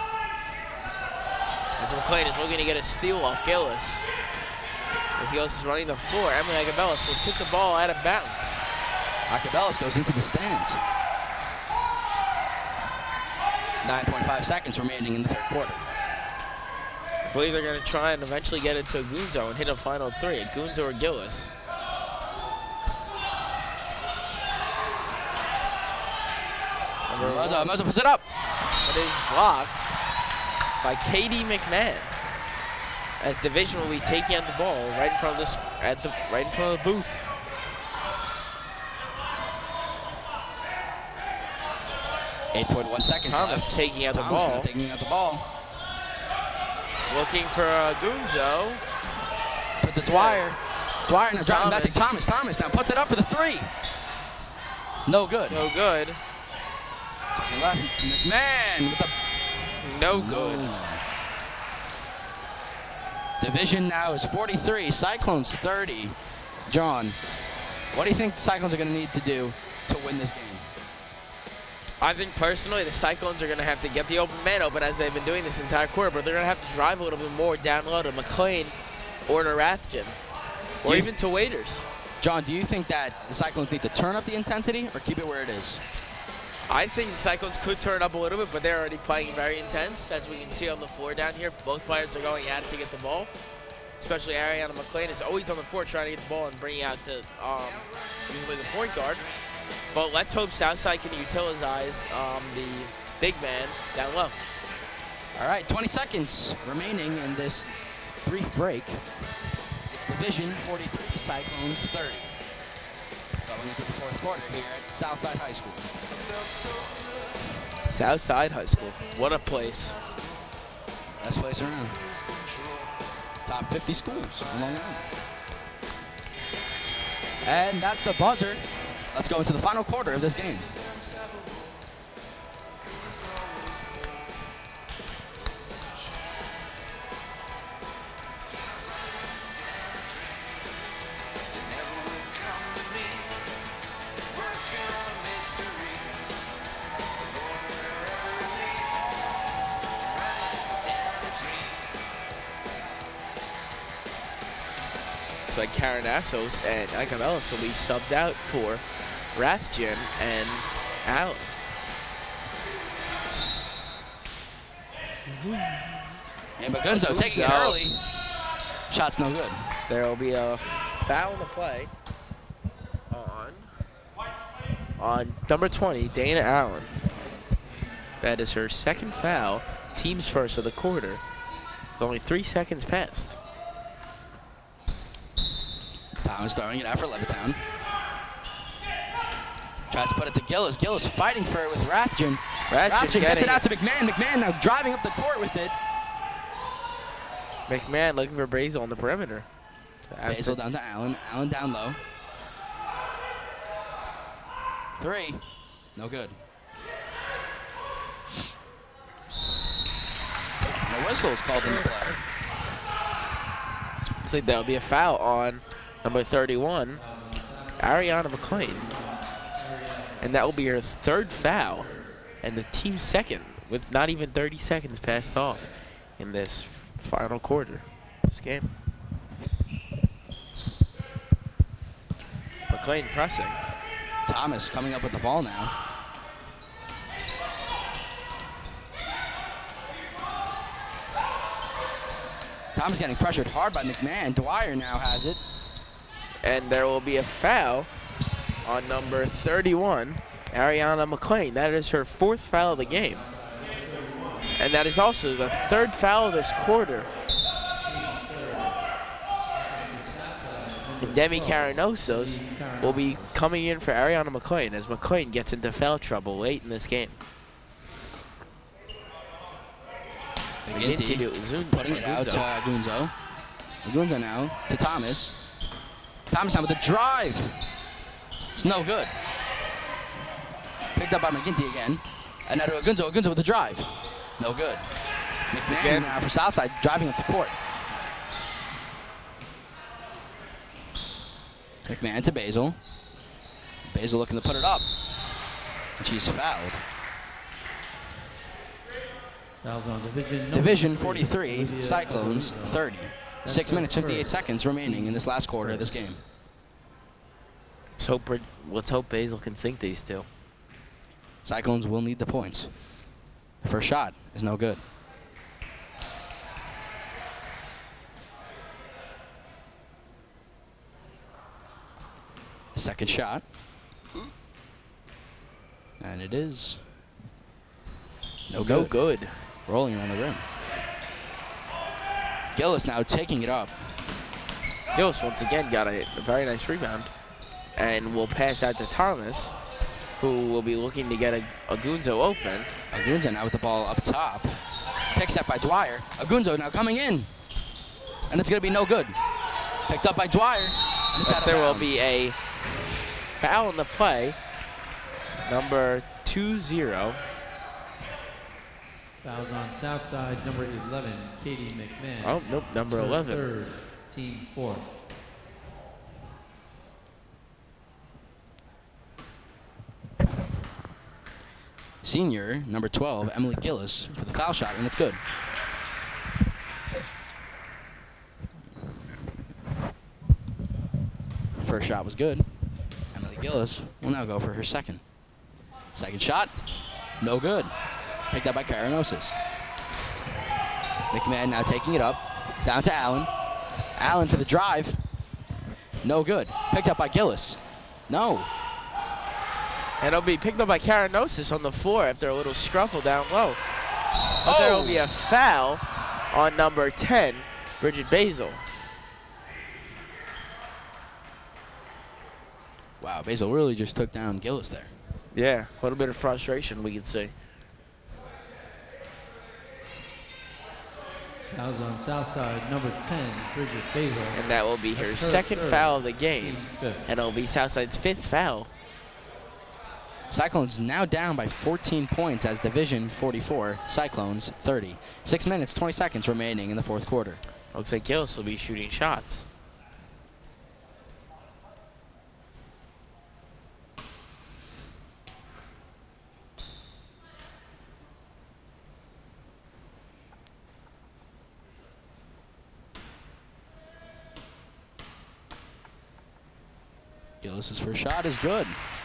As McLean is looking to get a steal off Gillis. As Gillis is running the floor, Emily Agabelis will tip the ball out of bounds. Agabelis goes into the stands. 9.5 seconds remaining in the 3rd quarter. I believe they're going to try and eventually get it to Gunzo and hit a final 3. Gunzo or Gillis. Moza puts it up. It is blocked by Katie McMahon. As Division will be taking out the ball right in front of right in front of the booth. .1 seconds Thomas left. taking out the Thomas ball. now taking out the ball. Looking for Gunzo. Put the Dwyer. Dwyer now driving back to Thomas. Thomas now puts it up for the 3. No good. No good. To the left. McMahon with the no good. Division now is 43. Cyclones 30. John, what do you think the Cyclones are going to need to do to win this game? I think personally the Cyclones are going to have to get the open man open as they've been doing this entire quarter, but they're going to have to drive a little bit more down low to McLean or to Rathjen, or even to Waiters. John, do you think that the Cyclones need to turn up the intensity or keep it where it is? I think the Cyclones could turn up a little bit, but they're already playing very intense. As we can see on the floor down here, both players are going at it to get the ball. Especially Ariana McLean is always on the floor trying to get the ball and bring out the usually the point guard. But let's hope Southside can utilize the big man down low. All right, 20 seconds remaining in this brief break. Division 43, Cyclones 30. Going into the 4th quarter here at Southside High School. Southside High School, what a place. Best place around. Top 50 schools on Long Island. And that's the buzzer. Let's go into the final quarter of this game. Looks like Karen Assos and Ikavelis will be subbed out for Rathjen and Allen. And Bagunzo taking it early. Shot's no good. There will be a foul in the play on number 20, Dana Allen. That is her 2nd foul, team's first of the quarter. With only 3 seconds passed. Thomas throwing it out for Levittown. Tries to put it to Gillis. Gillis fighting for it with Rathjen. Rathjen gets it out to McMahon. McMahon now driving up the court with it. McMahon looking for Basil on the perimeter. Basil down to Allen. Allen down low. 3. No good. And the whistle is called into play. Looks like there'll be a foul on number 31, Ariana McLean. And that will be her 3rd foul and the team's 2nd with not even 30 seconds passed off in this final quarter of this game. McLean pressing. Thomas coming up with the ball now. Thomas getting pressured hard by McMahon. Dwyer now has it. And there will be a foul on number 31, Ariana McLean. That is her 4th foul of the game. And that is also the 3rd foul of this quarter. And Demi Caranosos will be coming in for Ariana McLean as McLean gets into foul trouble late in this game. McGinty putting it out to Gunzo. Gunzo now to Thomas. Thomas now with the drive. It's no good. Picked up by McGinty again. And now to Gunzo. Gunzo with the drive. No good. McMahon now for Southside driving up the court. McMahon to Basil. Basil looking to put it up. And she's fouled. Fouls on Division 43, Cyclones 30. 6 minutes, 58 seconds remaining in this last quarter of this game. Let's hope Basil can sink these two. Cyclones will need the points. The first shot is no good. The second shot. And it is no good. Rolling around the rim. Gillis now taking it up. Gillis once again got a very nice rebound and will pass out to Thomas, who will be looking to get a Gunzo open. Gunzo now with the ball up top. Pick set by Dwyer. Agunzo now coming in. And it's going to be no good. Picked up by Dwyer. And it's out of There will bounds. be a foul in the play. Number 20. Fouls on south side, number 11, Katie McMahon. Oh, nope, number Her 11. Third, team 4. Senior, number 12, Emily Gillis for the foul shot, and it's good. First shot was good. Emily Gillis will now go for her second. Second shot, no good. Picked up by Karanosis. McMahon now taking it up. Down to Allen. Allen for the drive. No good. Picked up by Gillis. No. And it'll be picked up by Karanosis on the floor after a little scruffle down low. But there will be a foul on number 10, Bridget Basil. Wow, Basil really just took down Gillis there. Yeah, a little bit of frustration, we can see. Fouls on south side, number 10, Bridget Basil. And that will be her That's her second third, foul of the game. team 5th. And it'll be Southside's 5th foul. Cyclones now down by 14 points as Division 44, Cyclones 30. 6 minutes, 20 seconds remaining in the fourth quarter. Looks like Gillis will be shooting shots. Gillis's first shot is good.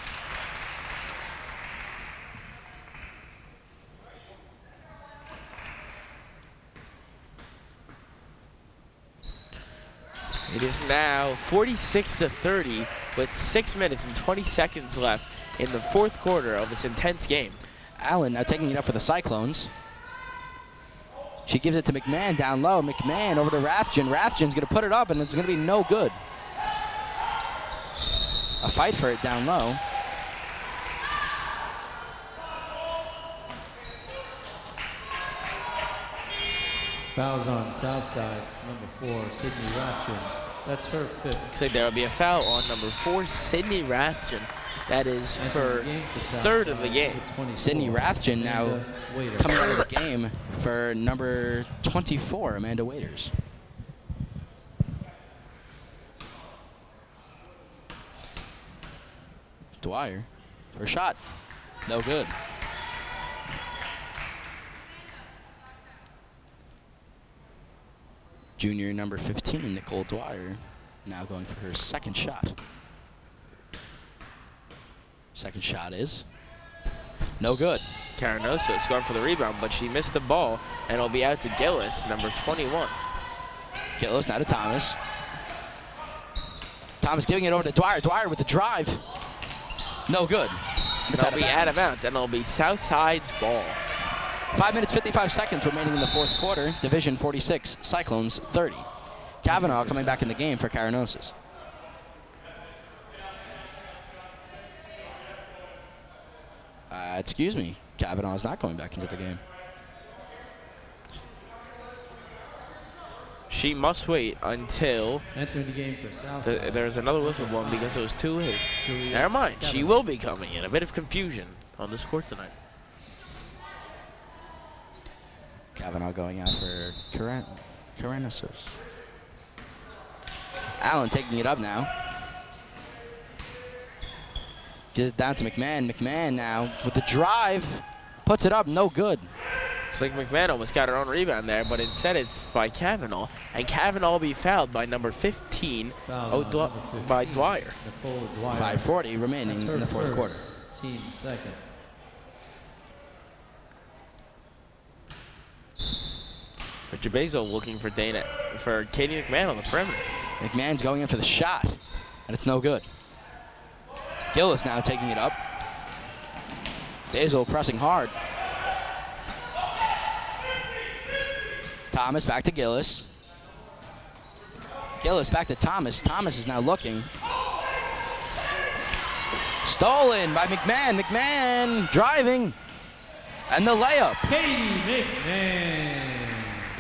It is now 46-30 with 6 minutes and 20 seconds left in the fourth quarter of this intense game. Allen now taking it up for the Cyclones. She gives it to McMahon down low. McMahon over to Rathjen. Rathjen's going to put it up, and it's going to be no good. A fight for it down low. Fouls on south side, number 4, Sydney Rathjen. That's her 5th. Looks like there will be a foul on number 4, Sydney Rathjen. That is her third of the game. Sydney Rathjen now coming out of the game for number 24, Amanda Waiters. Dwyer, for a shot, no good. Junior number 15, Nicole Dwyer, now going for her second shot. Second shot is no good. Caranoso is going for the rebound, but she missed the ball, and it'll be out to Gillis, number 21. Gillis now to Thomas. Thomas giving it over to Dwyer. Dwyer with the drive. No good. And it's It'll be out of bounds, and it'll be Southside's ball. 5 minutes, 55 seconds remaining in the fourth quarter. Division 46, Cyclones 30. Kavanaugh coming back in the game for Karanosis. Excuse me, Kavanaugh is not going back into the game. She must wait until Entering the game for Southside. there's another whistle blown because it was too late. Never mind, she will be coming in. A bit of confusion on this court tonight. Kavanaugh going out for Karanosis. Allen taking it up now. Gives it down to McMahon. McMahon now with the drive. Puts it up, no good. Looks like McMahon almost got her own rebound there, but instead it's by Kavanaugh. And Kavanaugh will be fouled by number 15, by Dwyer. Nicole Dwyer. 5:40 remaining in the fourth quarter. Team second. Richard Basil looking for Katie McMahon on the perimeter. McMahon's going in for the shot, and it's no good. Gillis now taking it up. Basil pressing hard. Thomas back to Gillis. Gillis back to Thomas. Thomas is now looking. Stolen by McMahon. McMahon driving. And the layup. Katie McMahon.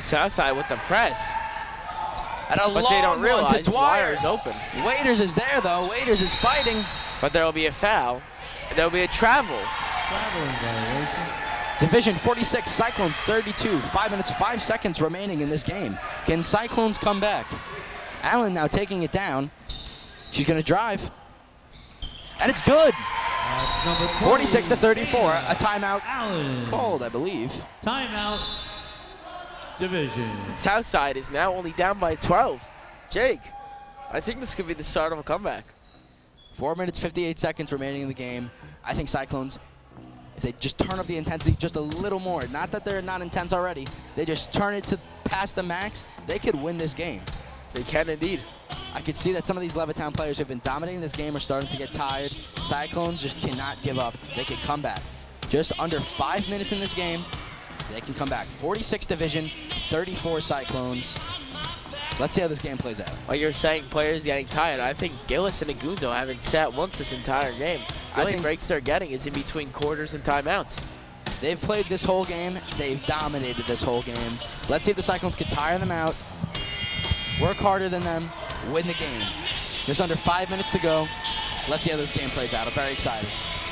Southside with the press. And a But long they don't one realize to Dwyer. Dwyer's open. Waiters is there, though. Waiters is fighting. But there will be a foul. There will be a travel. Traveling violation. Division 46, Cyclones 32. 5 minutes, 5 seconds remaining in this game. Can Cyclones come back? Allen now taking it down. She's going to drive. And it's good. That's number 20, 46 to 34. A timeout Allen. called, I believe. Timeout. Division. Southside is now only down by 12. Jake, I think this could be the start of a comeback. 4 minutes, 58 seconds remaining in the game. I think Cyclones, if they just turn up the intensity just a little more, not that they're not intense already, they just turn it to past the max, they could win this game. They can indeed. I could see that some of these Levittown players who have been dominating this game are starting to get tired. Cyclones just cannot give up. They can come back. Just under 5 minutes in this game, they can come back. 46 Division, 34 Cyclones. Let's see how this game plays out. While you're saying players getting tired, I think Gillis and Agunzo haven't sat once this entire game. The only breaks they're getting is in between quarters and timeouts. They've played this whole game. They've dominated this whole game. Let's see if the Cyclones can tire them out, work harder than them, win the game. There's under 5 minutes to go. Let's see how this game plays out. I'm very excited.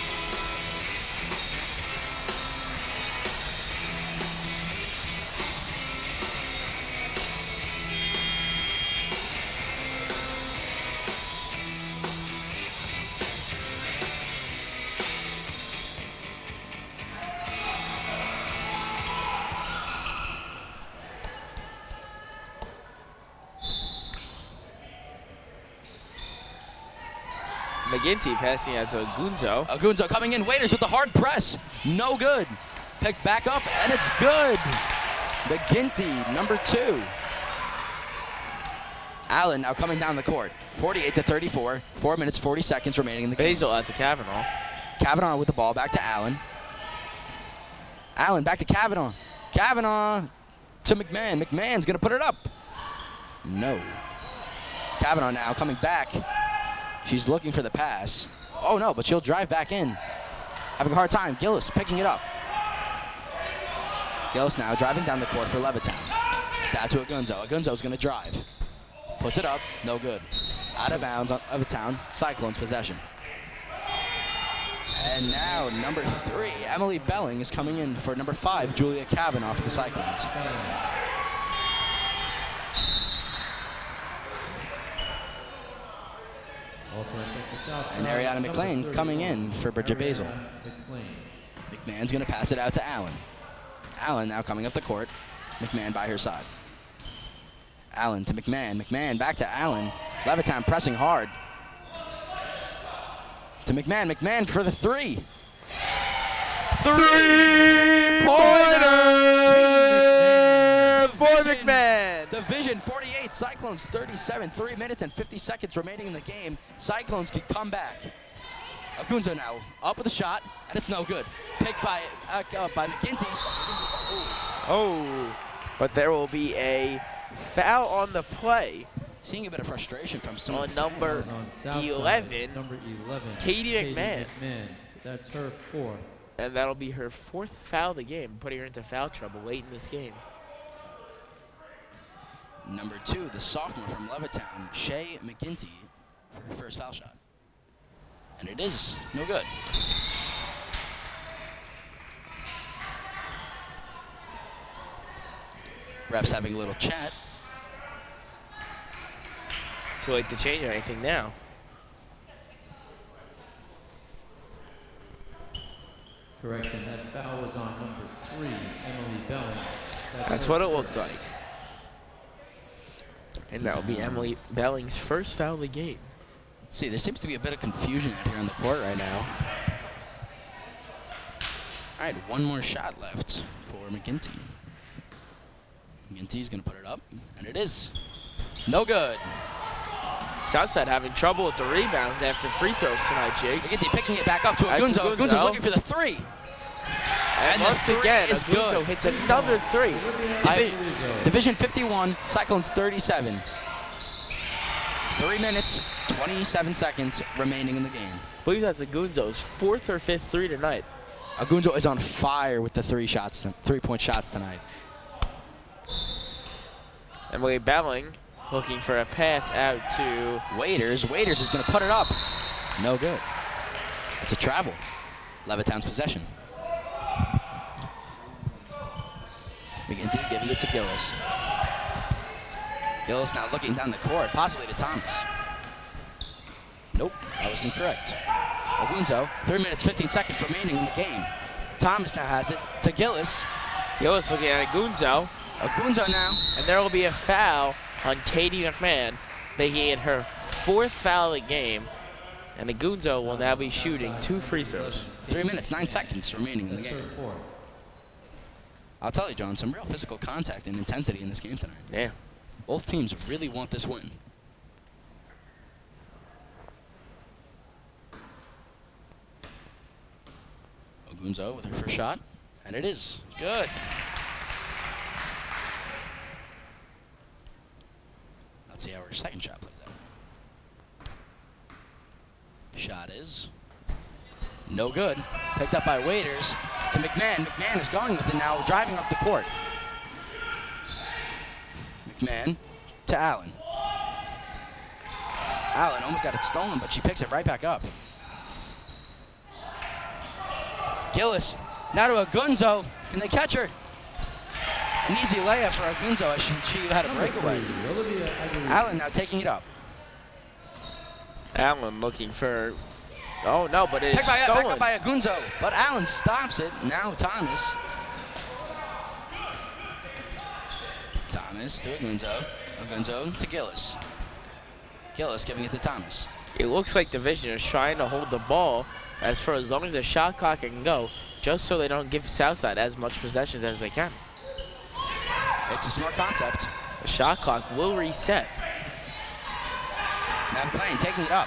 McGinty passing out to Agunzo. Agunzo coming in. Waiters with the hard press. No good. Picked back up, and it's good. McGinty, number 2. Allen now coming down the court. 48 to 34. 4 minutes, 40 seconds remaining in the game. Basil out to Kavanaugh. Kavanaugh with the ball. Back to Allen. Allen back to Kavanaugh. Kavanaugh to McMahon. McMahon's going to put it up. No. Kavanaugh now coming back. She's looking for the pass. Oh, no, but she'll drive back in. Having a hard time. Gillis picking it up. Gillis now driving down the court for Levittown. Back to Agunzo. Agunzo's going to drive. Puts it up. No good. Out of bounds on Levittown. Cyclones possession. And now number 3, Emily Belling is coming in for number 5, Julia Kavanaugh for the Cyclones. And Ariana McLean coming in for Bridget Basil. McMahon's going to pass it out to Allen. Allen now coming up the court. McMahon by her side. Allen to McMahon. McMahon back to Allen. Levittown pressing hard. To McMahon. McMahon for the 3. 3-pointer for McMahon. Division 48, Cyclones 37. 3 minutes and 50 seconds remaining in the game. Cyclones can come back. Agunzo now up with a shot, and it's no good. Picked by McGinty. Oh, but there will be a foul on the play. Seeing a bit of frustration from some on number 11, number 11, Katie McMahon. That's her 4th. And that'll be her 4th foul of the game, putting her into foul trouble late in this game. Number 2, the sophomore from Levittown, Shay McGinty, for her first foul shot. And it is no good. Refs having a little chat. Too late to change anything now. Correction, that foul was on number 3, Emily Belling. That's what it looked like. And that will be Emily Belling's first foul of the game. Let's see, there seems to be a bit of confusion out here on the court right now. All right, one more shot left for McGinty. McGinty's going to put it up, and it is no good. Southside having trouble with the rebounds after free throws tonight, Jake. McGinty picking it back up to Agunzo. Agunzo's looking for the 3. And once again, Agunzo hits another 3. Division 51, Cyclones 37. 3 minutes, 27 seconds remaining in the game. I believe that's Agunzo's 4th or 5th 3 tonight. Agunzo is on fire with the 3-point shots tonight. Emily Belling looking for a pass out to Waiters. Waiters is going to put it up. No good. It's a travel. Levittown's possession. McGinty giving it to Gillis. Gillis now looking down the court, possibly to Thomas. Nope, that was incorrect. Ogunzo, 3 minutes, 15 seconds remaining in the game. Thomas now has it to Gillis. Gillis looking at Ogunzo. Ogunzo now. And there will be a foul on Katie McMahon, making it her 4th foul of the game. And Ogunzo will now be shooting 2 free throws. 3 minutes, 9 seconds remaining in the game. I'll tell you, John, some real physical contact and intensity in this game tonight. Yeah. Both teams really want this win. Ogunzo with her first shot, and it is good. Let's see how her second shot plays out. Shot is no good. Picked up by Waiters to McMahon. McMahon is going with it now, driving up the court. McMahon to Allen. Allen almost got it stolen, but she picks it right back up. Gillis now to Ogunzo. Can they catch her? An easy layup for Ogunzo as she had a breakaway. Allen now taking it up. Allen looking for, oh no, but it's back stolen. up by Ogunzo, but Allen stops it. Now Thomas. Thomas to Ogunzo. Ogunzo to Gillis. Gillis giving it to Thomas. It looks like Division is trying to hold the ball for as long as the shot clock can go, just so they don't give Southside as much possessions as they can. It's a smart concept. The shot clock will reset. Now McLean taking it up.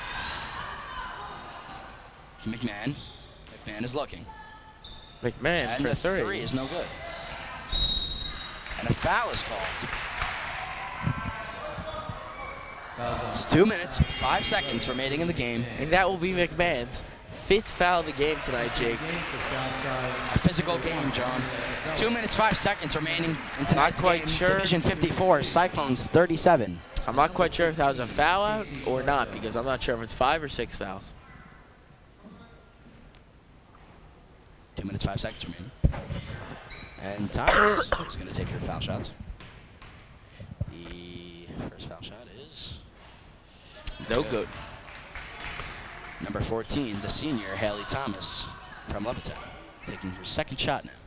To McMahon. McMahon is looking. McMahon and for the 3. three is no good. And a foul is called. It's 2 minutes, 5 seconds remaining in the game. And that will be McMahon's 5th foul of the game tonight, Jake. A physical game, John. 2 minutes, 5 seconds remaining in tonight's Not quite game. sure. Division 54, Cyclones 37. I'm not quite sure if that was a foul out or not, because I'm not sure if it's 5 or 6 fouls. 2 minutes, 5 seconds remaining. And Thomas is going to take her foul shots. The first foul shot is no good. Number 14, the senior, Haley Thomas from Levittown, taking her second shot now.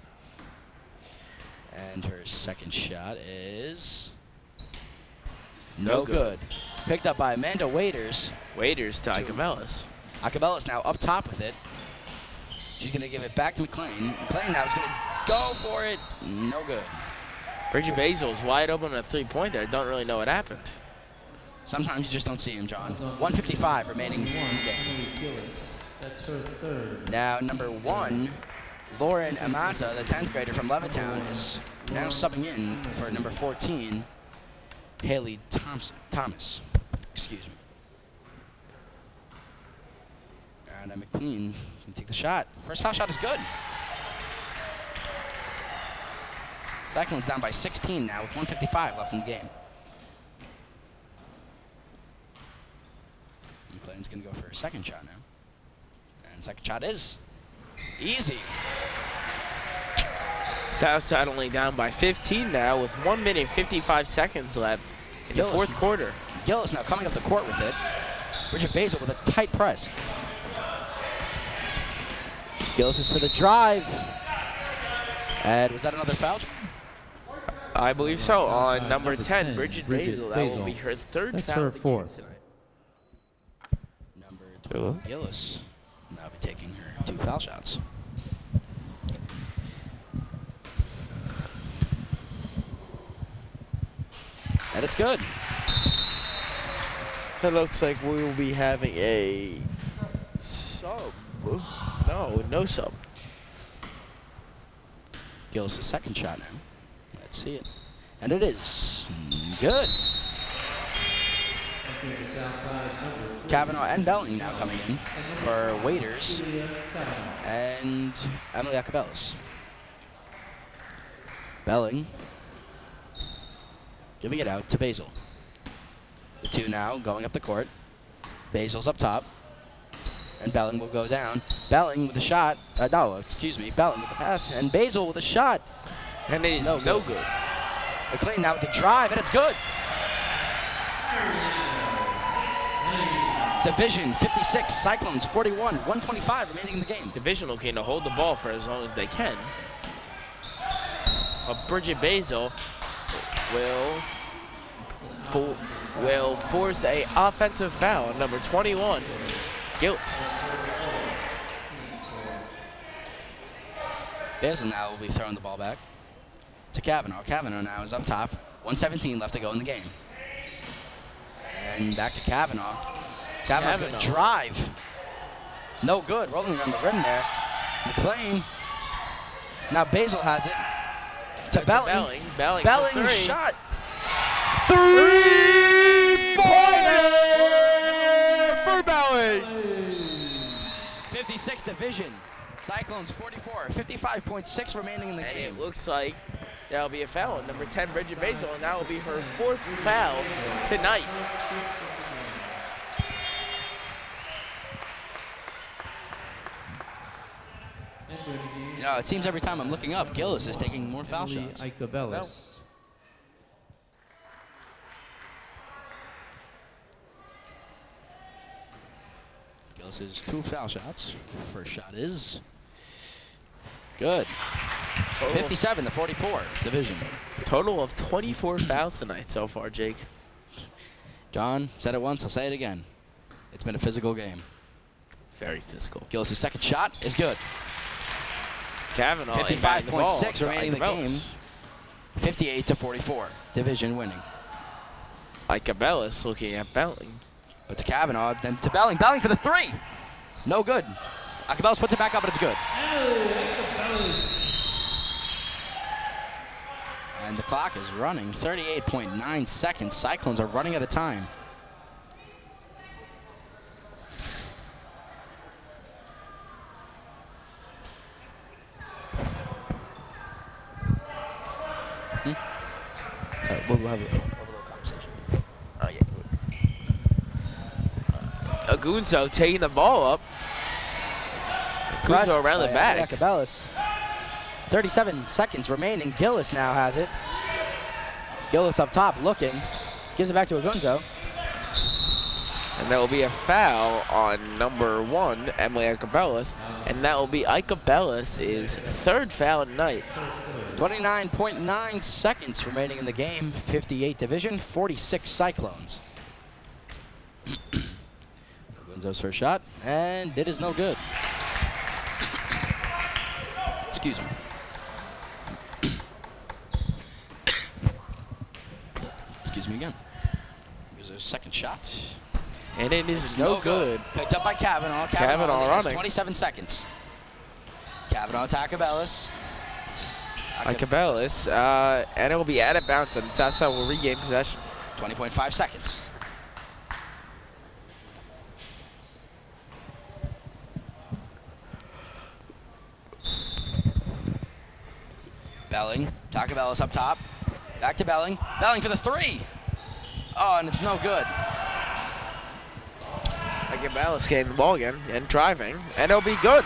And her second shot is no good. Picked up by Amanda Waiters. Waiters to Icabellis. Icabellis now up top with it. She's going to give it back to McLean. McLean now is going to go for it. No good. Bridget Basil's wide open on a 3-pointer. Don't really know what happened. Sometimes you just don't see him, John. 1:55 remaining in the game. That's her 3rd. Now, number 1, Lauren Amaza, the 10th grader from Levittown, is now subbing in for number 14, Haley Thomas. Excuse me. And McLean can take the shot. First foul shot is good. Cyclones down by 16 now with 1:55 left in the game. McLean's going to go for a second shot now. And second shot is easy. Southside only down by 15 now with 1 minute 55 seconds left in the 4th quarter. Gillis now coming up the court with it. Bridget Basil with a tight press. Gillis is for the drive. And was that another foul? I believe so. On number 10, Bridget Basil. That will be her 3rd That's foul her of the game 4th. tonight. Number 12, Gillis now be taking her 2 foul shots. And it's good. It looks like we will be having a sub. No sub. Gillis' second shot now. Let's see it. And it is good. Kavanaugh and Belling now coming in for Waiters and Emily Acabellis. Belling giving it out to Basil. The two now going up the court. Basil's up top. And Belling will go down. Belling with a shot. Belling with the pass. And Basil with a shot. And it is no good. McLean now with the drive, and it's good. Division 56, Cyclones 41, 125 remaining in the game. Division looking to hold the ball for as long as they can. But Bridget Basil will force a offensive foul, number 21, Gillis. Basil now will be throwing the ball back to Kavanaugh. Kavanaugh now is up top. 1:17 left to go in the game. And back to Kavanaugh. Kavanaugh's going to drive. No good. Rolling around the rim there. McLean. Now Basil has it. To Belling. Belling shot. Three-pointer for Belling. 56 Division. Cyclones 44, 55.6 remaining in the game. It looks like that'll be a foul on number 10, Bridget Basil, and that will be her 4th foul tonight. You know, it seems every time I'm looking up, Gillis is taking more foul shots. Icabellis. Gillis is 2 foul shots. First shot is good. 57 to 44, Division. Total of 24 fouls tonight so far, Jake. John said it once, I'll say it again. It's been a physical game. Very physical. Gillis' second shot is good. Kavanaugh 55.6 remaining in the game. 58 to 44, Division winning. Icabellis looking at Belling. But to Kavanaugh, then to Belling. Belling for the 3. No good. Icabellis puts it back up, but it's good. And the clock is running. 38.9 seconds. Cyclones are running out of time. We'll have a little conversation. Oh, yeah. Agunzo taking the ball up. Agunzo around the back. Icabellis. 37 seconds remaining. Gillis now has it. Gillis up top looking. Gives it back to Agunzo. And that will be a foul on number 1, Emily Icabellis. And that will be Icabellis' 3rd foul tonight. 29.9 seconds remaining in the game. 58 Division, 46 Cyclones. Agunzo's first shot, and it is no good. Excuse me. Excuse me again. Here's his second shot. And it is no good. Picked up by Kavanaugh. Kavanaugh running. 27 seconds. Kavanaugh to Icabellis. Icabellis, and it will be out of bounds, and Southside will regain possession. 20.5 seconds. Belling, Icabellis up top. Back to Belling. Belling for the 3. Oh, and it's no good. Icabellis getting the ball again and driving, and it'll be good.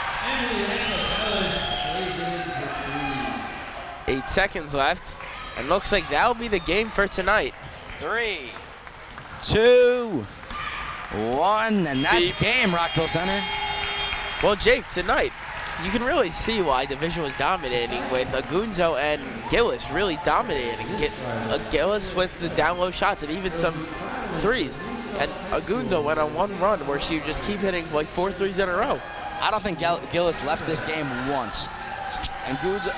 8 seconds left, and looks like that'll be the game for tonight. 3, 2, 1, and that's game, Rockville Centre. Well, Jake, tonight, you can really see why Division was dominating with Agunzo and Gillis really dominating. Gillis with the down low shots and even some 3s. And Agunzo went on one run where she would just keep hitting like 4 3s in a row. I don't think Gillis left this game once. And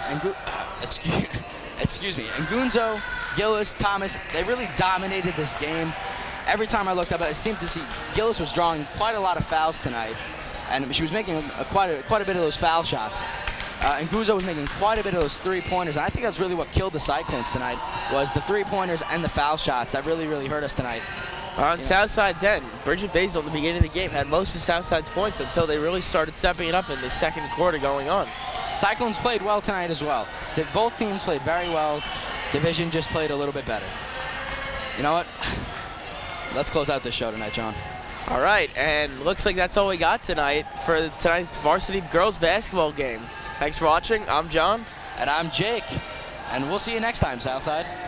excuse me. And Agunzo, Gillis, Thomas, they really dominated this game. Every time I looked up, I seemed to see Gillis was drawing quite a lot of fouls tonight, and she was making quite a bit of those foul shots. And Agunzo was making quite a bit of those 3-pointers. And I think that's really what killed the Cyclones tonight, was the 3-pointers and the foul shots. That really, really hurt us tonight. On Southside's end, Bridget Basil at the beginning of the game had most of Southside's points until they really started stepping it up in the second quarter going on. Cyclones played well tonight as well. Both teams played very well. Division just played a little bit better. You know what? Let's close out this show tonight, John. All right, and looks like that's all we got tonight for tonight's varsity girls basketball game. Thanks for watching. I'm John. And I'm Jake. And we'll see you next time, Southside.